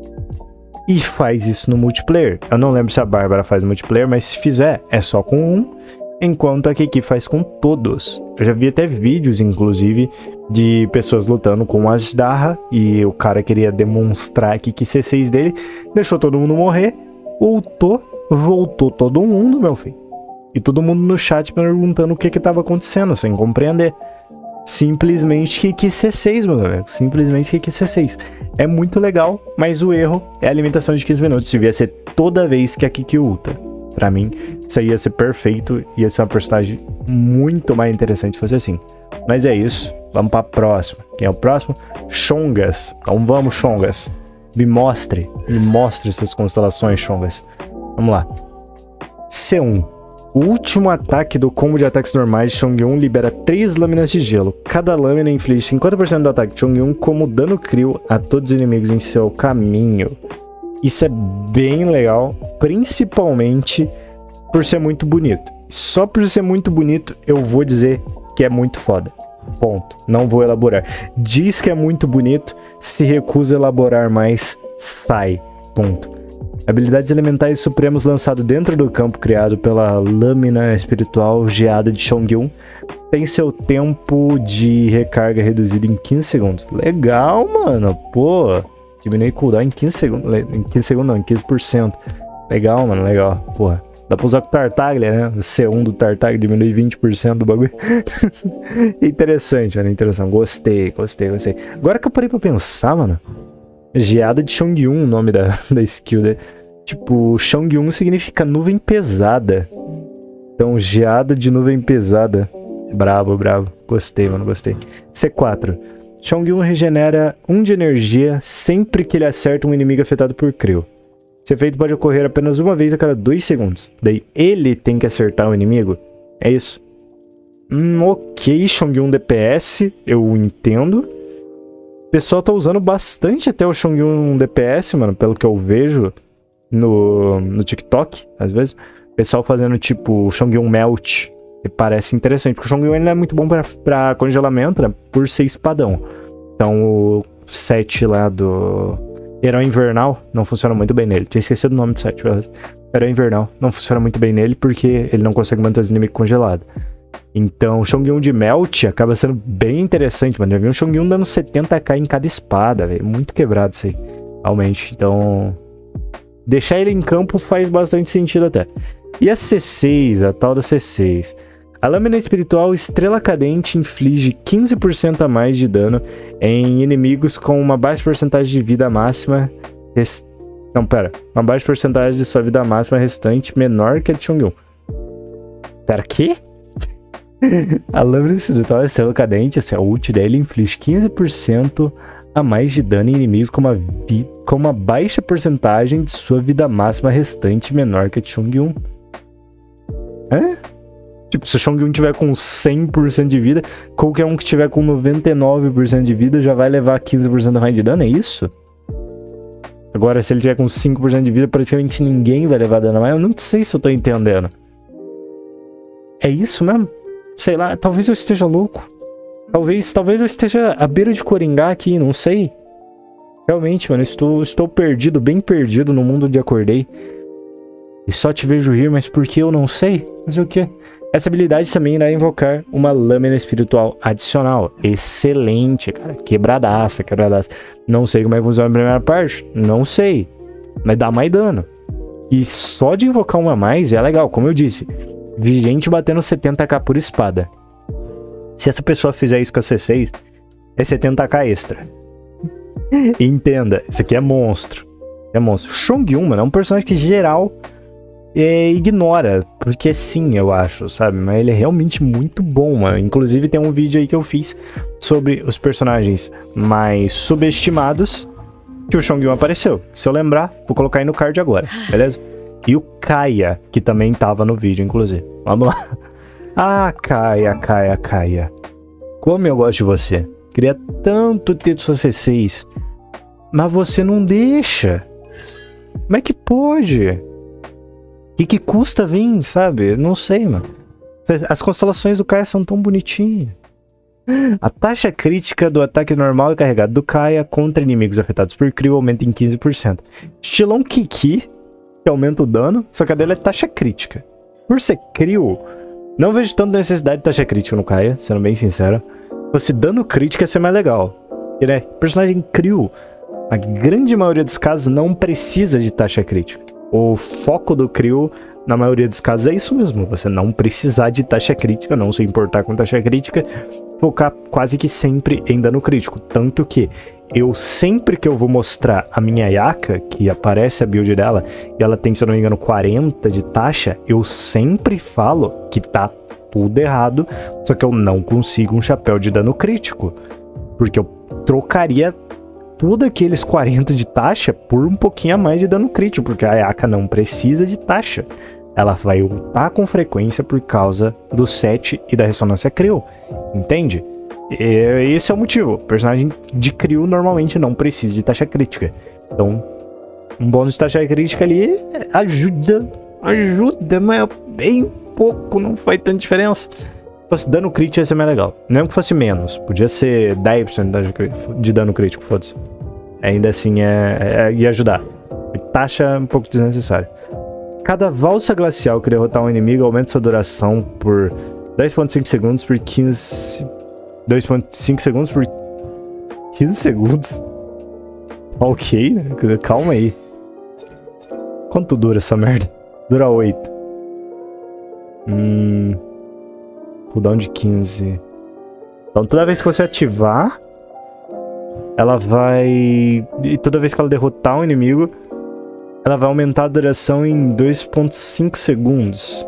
E faz isso no multiplayer. Eu não lembro se a Bárbara faz no multiplayer, mas se fizer, é só com um. Enquanto a Kiki faz com todos. Eu já vi até vídeos, inclusive, de pessoas lutando com a Azdarra. E o cara queria demonstrar a Kiki C seis dele. Deixou todo mundo morrer. Voltou. Voltou todo mundo, meu filho. E todo mundo no chat perguntando o que que tava acontecendo, sem compreender. Simplesmente Kiki C seis, meu amigo. Simplesmente Kiki C seis. É muito legal, mas o erro é a limitação de quinze minutos. Devia ser toda vez que a Kiki ulta. Pra mim, isso aí ia ser perfeito. Ia ser uma personagem muito mais interessante se fosse assim. Mas é isso. Vamos pra próxima. Quem é o próximo? Chongas. Então vamos, Chongas. Me mostre. Me mostre suas constelações, Chongas. Vamos lá. C um. O último ataque do combo de ataques normais de Chongyun libera três lâminas de gelo. Cada lâmina inflige cinquenta por cento do ataque de Chongyun como dano crítico a todos os inimigos em seu caminho. Isso é bem legal, principalmente por ser muito bonito. Só por ser muito bonito, eu vou dizer que é muito foda. Ponto. Não vou elaborar. Diz que é muito bonito, se recusa a elaborar mais, sai. Ponto. Habilidades elementais supremos lançado dentro do campo criado pela lâmina espiritual geada de Chongyun tem seu tempo de recarga reduzido em quinze segundos. Legal, mano. Pô, diminui cooldown em quinze segundos. Em quinze segundos não, em quinze por cento. Legal, mano, legal. Porra. Dá pra usar com o Tartaglia, né? O C um do Tartaglia diminui vinte por cento do bagulho. Interessante, mano. Interessante. Gostei, gostei, gostei. Agora que eu parei pra pensar, mano. Geada de Chongyun, o nome da, da skill dele. Tipo, Chongyun significa nuvem pesada. Então, geada de nuvem pesada. Bravo, bravo. Gostei, mano, gostei. C quatro. Chongyun regenera um de energia sempre que ele acerta um inimigo afetado por Cryo. Esse efeito pode ocorrer apenas uma vez a cada dois segundos. Daí, ele tem que acertar o inimigo? É isso. Hum, ok, Chongyun D P S, eu entendo. O pessoal tá usando bastante até o Chongyun D P S, mano, pelo que eu vejo no, no TikTok, às vezes. O pessoal fazendo, tipo, o Chongyun Melt. E parece interessante, porque o Chongyun ele não é muito bom pra, pra congelamento, né, por ser espadão. Então, o set lá do Herói Invernal não funciona muito bem nele. Tinha esquecido o nome do set, beleza? Herói Invernal não funciona muito bem nele, porque ele não consegue manter os inimigos congelados. Então, o Chongyun de Melt acaba sendo bem interessante, mano. Já vi um Chongyun dando setenta k em cada espada, velho. Muito quebrado isso aí, realmente. Então, deixar ele em campo faz bastante sentido até. E a C seis, a tal da C seis. A lâmina espiritual Estrela Cadente inflige quinze por cento a mais de dano em inimigos com uma baixa porcentagem de vida máxima... Rest... Não, pera. Uma baixa porcentagem de sua vida máxima restante menor que a de Chongyun. Pera, quê? A lâmina espiritual Estrela Cadente, assim, a ult dele inflige quinze por cento a mais de dano em inimigos com uma, vi... com uma baixa porcentagem de sua vida máxima restante menor que a de Chongyun. Hã? Tipo, se o Chongyun tiver com cem por cento de vida, qualquer um que tiver com noventa e nove por cento de vida já vai levar quinze por cento a mais de dano, é isso? Agora, se ele tiver com cinco por cento de vida, praticamente ninguém vai levar dano a mais. Eu não sei se eu tô entendendo. É isso mesmo? Sei lá, talvez eu esteja louco. Talvez, talvez eu esteja à beira de Coringá aqui, não sei. Realmente, mano, estou, estou perdido, bem perdido no mundo de acordei. E só te vejo rir, mas por que eu não sei? Mas o que? Essa habilidade também irá invocar uma lâmina espiritual adicional. Excelente, cara. Quebradaça, quebradaça. Não sei como é que funciona a primeira parte. Não sei. Mas dá mais dano. E só de invocar uma a mais já é legal, como eu disse. Vi gente batendo setenta k por espada. Se essa pessoa fizer isso com a C seis, é setenta k extra. Entenda, isso aqui é monstro. É monstro. Chongyun, mano, é um personagem que geral é, ignora. Porque sim, eu acho, sabe? Mas ele é realmente muito bom, mano. Inclusive tem um vídeo aí que eu fiz sobre os personagens mais subestimados que o Chongyun apareceu. Se eu lembrar, vou colocar aí no card agora, beleza? E o Kaia, que também tava no vídeo, inclusive. Vamos lá. Ah, Kaia, Kaia, Kaia. Como eu gosto de você. Queria tanto ter sua C seis. Mas você não deixa. Como é que pode? O que, que custa vir, sabe? Não sei, mano. As constelações do Kaia são tão bonitinhas. A taxa crítica do ataque normal e carregado do Kaia contra inimigos afetados por Crio aumenta em quinze por cento. Estilão Kiki, que aumenta o dano, só que a dele é taxa crítica. Por ser Crio, não vejo tanta necessidade de taxa crítica no Kaia, sendo bem sincero. Se fosse dano crítico ia ser mais legal. Porque, né, personagem Crio, a grande maioria dos casos não precisa de taxa crítica. O foco do Crio, na maioria dos casos, é isso mesmo. Você não precisar de taxa crítica, não se importar com taxa crítica, focar quase que sempre em dano crítico. Tanto que eu sempre que eu vou mostrar a minha Yaka, que aparece a build dela, e ela tem, se eu não me engano, quarenta de taxa, eu sempre falo que tá tudo errado, só que eu não consigo um chapéu de dano crítico. Porque eu trocaria tudo aqueles quarenta de taxa por um pouquinho a mais de dano crítico, porque a Yaka não precisa de taxa. Ela vai ultar com frequência por causa do set e da ressonância Crio, entende? E esse é o motivo. O personagem de Crio normalmente não precisa de taxa crítica. Então, um bônus de taxa crítica ali ajuda, ajuda, mas é bem pouco, não faz tanta diferença. Se fosse dano crítico ia ser mais legal. Não que fosse menos, podia ser dez por cento de dano crítico, foda-se. Ainda assim é, é, ia ajudar. Taxa é um pouco desnecessária. Cada valsa glacial que derrotar um inimigo aumenta sua duração por dez vírgula cinco segundos por quinze... dois vírgula cinco segundos por quinze segundos? Ok, né? Calma aí. Quanto dura essa merda? Dura oito. Hum... Cooldown de quinze. Então toda vez que você ativar, ela vai... E toda vez que ela derrotar um inimigo, ela vai aumentar a duração em dois vírgula cinco segundos.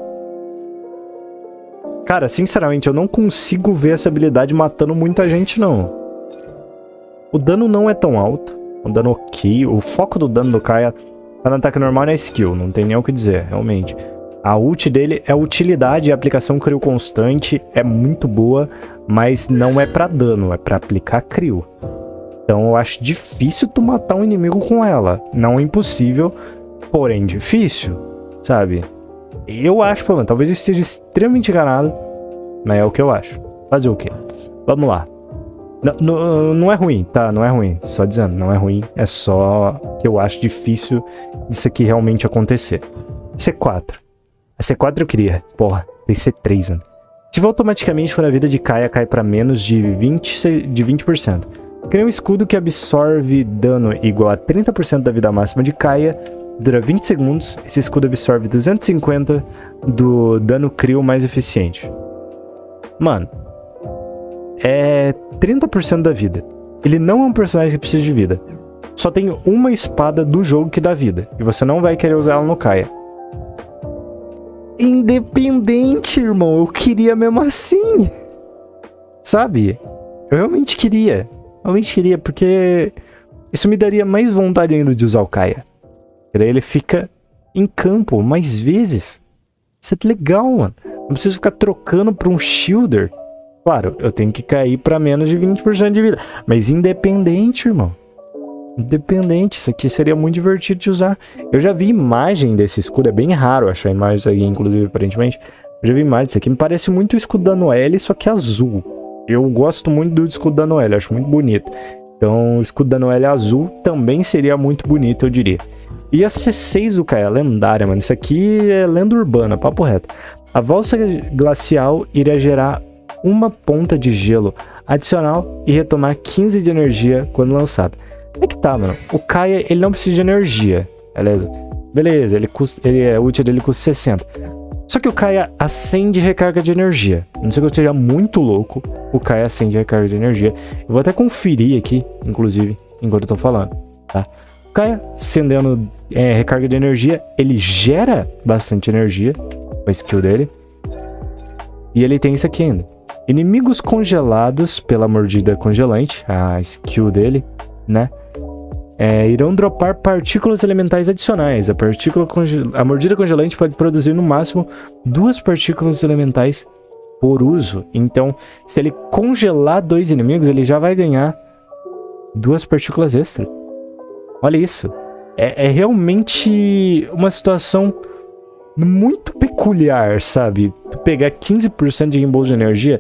Cara, sinceramente, eu não consigo ver essa habilidade matando muita gente, não. O dano não é tão alto. O dano ok. O foco do dano do Kaia tá no ataque normal e na skill. Não tem nem o que dizer, realmente. A ult dele é utilidade, a aplicação Crio constante é muito boa, mas não é pra dano, é pra aplicar Crio. Então eu acho difícil tu matar um inimigo com ela. Não é impossível, porém difícil, sabe? Eu acho, pelo menos, talvez eu esteja extremamente enganado, mas é o que eu acho. Fazer o quê? Vamos lá. Não, não, não é ruim, tá? Não é ruim. Só dizendo, não é ruim. É só que eu acho difícil disso aqui realmente acontecer. C quatro. A C quatro eu queria. Porra, tem C três, mano. Ativa automaticamente quando a vida de Kaia cai pra menos de vinte, de vinte por cento. Cria um escudo que absorve dano igual a trinta por cento da vida máxima de Kaia. Dura vinte segundos. Esse escudo absorve duzentos e cinquenta do dano Crio mais eficiente. Mano, é trinta por cento da vida. Ele não é um personagem que precisa de vida. Só tem uma espada do jogo que dá vida. E você não vai querer usar ela no Kaia. Independente, irmão. Eu queria mesmo assim. Sabe? Eu realmente queria. Realmente queria, porque isso me daria mais vontade ainda de usar o Kaia. Daí ele fica em campo mais vezes. Isso é legal, mano. Não preciso ficar trocando por um shielder. Claro, eu tenho que cair pra menos de vinte por cento de vida. Mas independente, irmão. Independente. Isso aqui seria muito divertido de usar. Eu já vi imagem desse escudo. É bem raro achar imagens aí, inclusive, aparentemente. Eu já vi imagem disso aqui. Me parece muito o escudo da Noelle, só que azul. Eu gosto muito do escudo da Noelle. Acho muito bonito. Então, o escudo da Noelle azul também seria muito bonito, eu diria. E a C seis do Kaia, lendária, mano. Isso aqui é lenda urbana, papo reto. A valsa glacial iria gerar uma ponta de gelo adicional e retomar quinze de energia quando lançada. É que tá, mano. O Kaia, ele não precisa de energia, beleza? Beleza, ele custa, ele é útil dele custa sessenta. Só que o Kaia acende recarga de energia. Não sei que eu seja muito louco, o Kaia acende recarga de energia. Eu vou até conferir aqui, inclusive, enquanto eu tô falando, tá? O Kaia acendendo é, recarga de energia, ele gera bastante energia com a skill dele. E ele tem isso aqui ainda. Inimigos congelados pela mordida congelante, a skill dele, né? É, irão dropar partículas elementais adicionais. A, partícula a mordida congelante pode produzir no máximo duas partículas elementais por uso. Então, se ele congelar dois inimigos, ele já vai ganhar duas partículas extra. Olha isso. É, é realmente uma situação muito peculiar, sabe? Tu pegar quinze por cento de reembolso de energia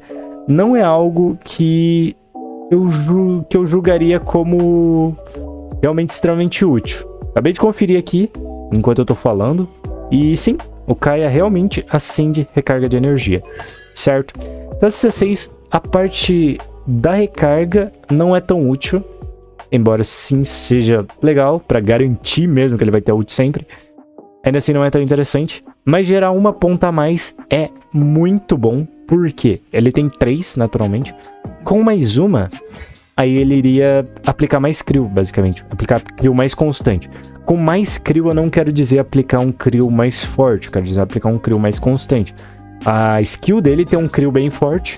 não é algo que eu, ju que eu julgaria como realmente extremamente útil. Acabei de conferir aqui, enquanto eu tô falando, e sim, o Kaia realmente acende recarga de energia, certo? Então, dezesseis, a parte da recarga não é tão útil, embora sim seja legal, para garantir mesmo que ele vai ter ult sempre. Ainda assim não é tão interessante, mas gerar uma ponta a mais é muito bom, porque ele tem três, naturalmente. Com mais uma, aí ele iria aplicar mais crio, basicamente, aplicar crio mais constante. Com mais crio eu não quero dizer aplicar um crio mais forte, quero dizer aplicar um crio mais constante. A skill dele tem um crio bem forte,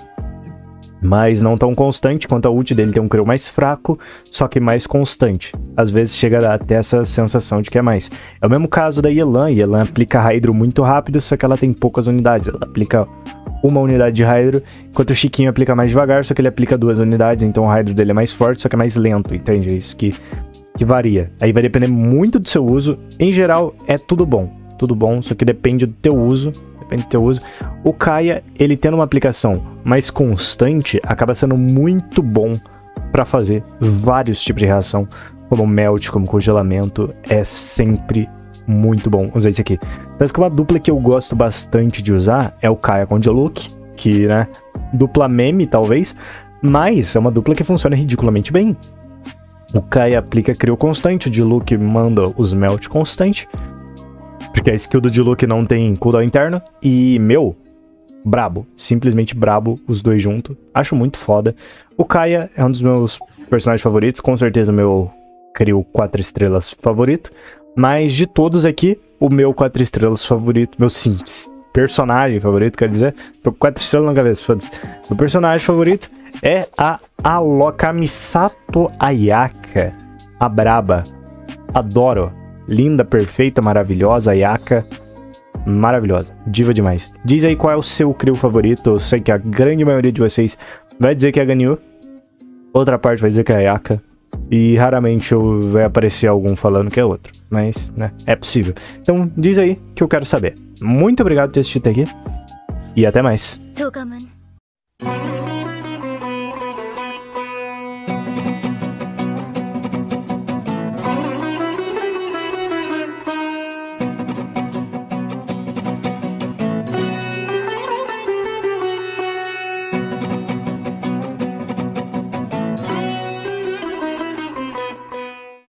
mas não tão constante quanto a ult dele tem um crio mais fraco, só que mais constante. Às vezes chega a dar até essa sensação de que é mais. É o mesmo caso da Yelan. Yelan aplica Hydro muito rápido, só que ela tem poucas unidades. Ela aplica uma unidade de Hydro, enquanto o Chiquinho aplica mais devagar, só que ele aplica duas unidades, então o Hydro dele é mais forte, só que é mais lento, entende? É isso que, que varia. Aí vai depender muito do seu uso. Em geral, é tudo bom. Tudo bom, só que depende do teu uso. Depende do teu uso. O Kaia, ele tendo uma aplicação mais constante, acaba sendo muito bom para fazer vários tipos de reação, como melt, como congelamento. É sempre muito bom usar isso aqui. Parece que uma dupla que eu gosto bastante de usar é o Kaia com Diluc, que, né, dupla meme, talvez, mas é uma dupla que funciona ridiculamente bem. O Kaia aplica crio constante, o Diluc manda os melt constante, porque a skill do Diluc não tem cooldown interno. E, meu, brabo. Simplesmente brabo, os dois juntos. Acho muito foda. O Kaia é um dos meus personagens favoritos. Com certeza meu crio quatro estrelas favorito. Mas de todos aqui, o meu quatro estrelas favorito... Meu, sim, personagem favorito, quer dizer. Tô com quatro estrelas na cabeça, foda-se. Meu personagem favorito é a Aloka Misato Ayaka. A braba. Adoro. Linda, perfeita, maravilhosa, Ayaka, maravilhosa, diva demais. Diz aí qual é o seu crio favorito. Eu sei que a grande maioria de vocês vai dizer que é a Ganyu, outra parte vai dizer que é a Ayaka, e raramente vai aparecer algum falando que é outro, mas, né, é possível. Então diz aí que eu quero saber. Muito obrigado por ter assistido até aqui, e até mais.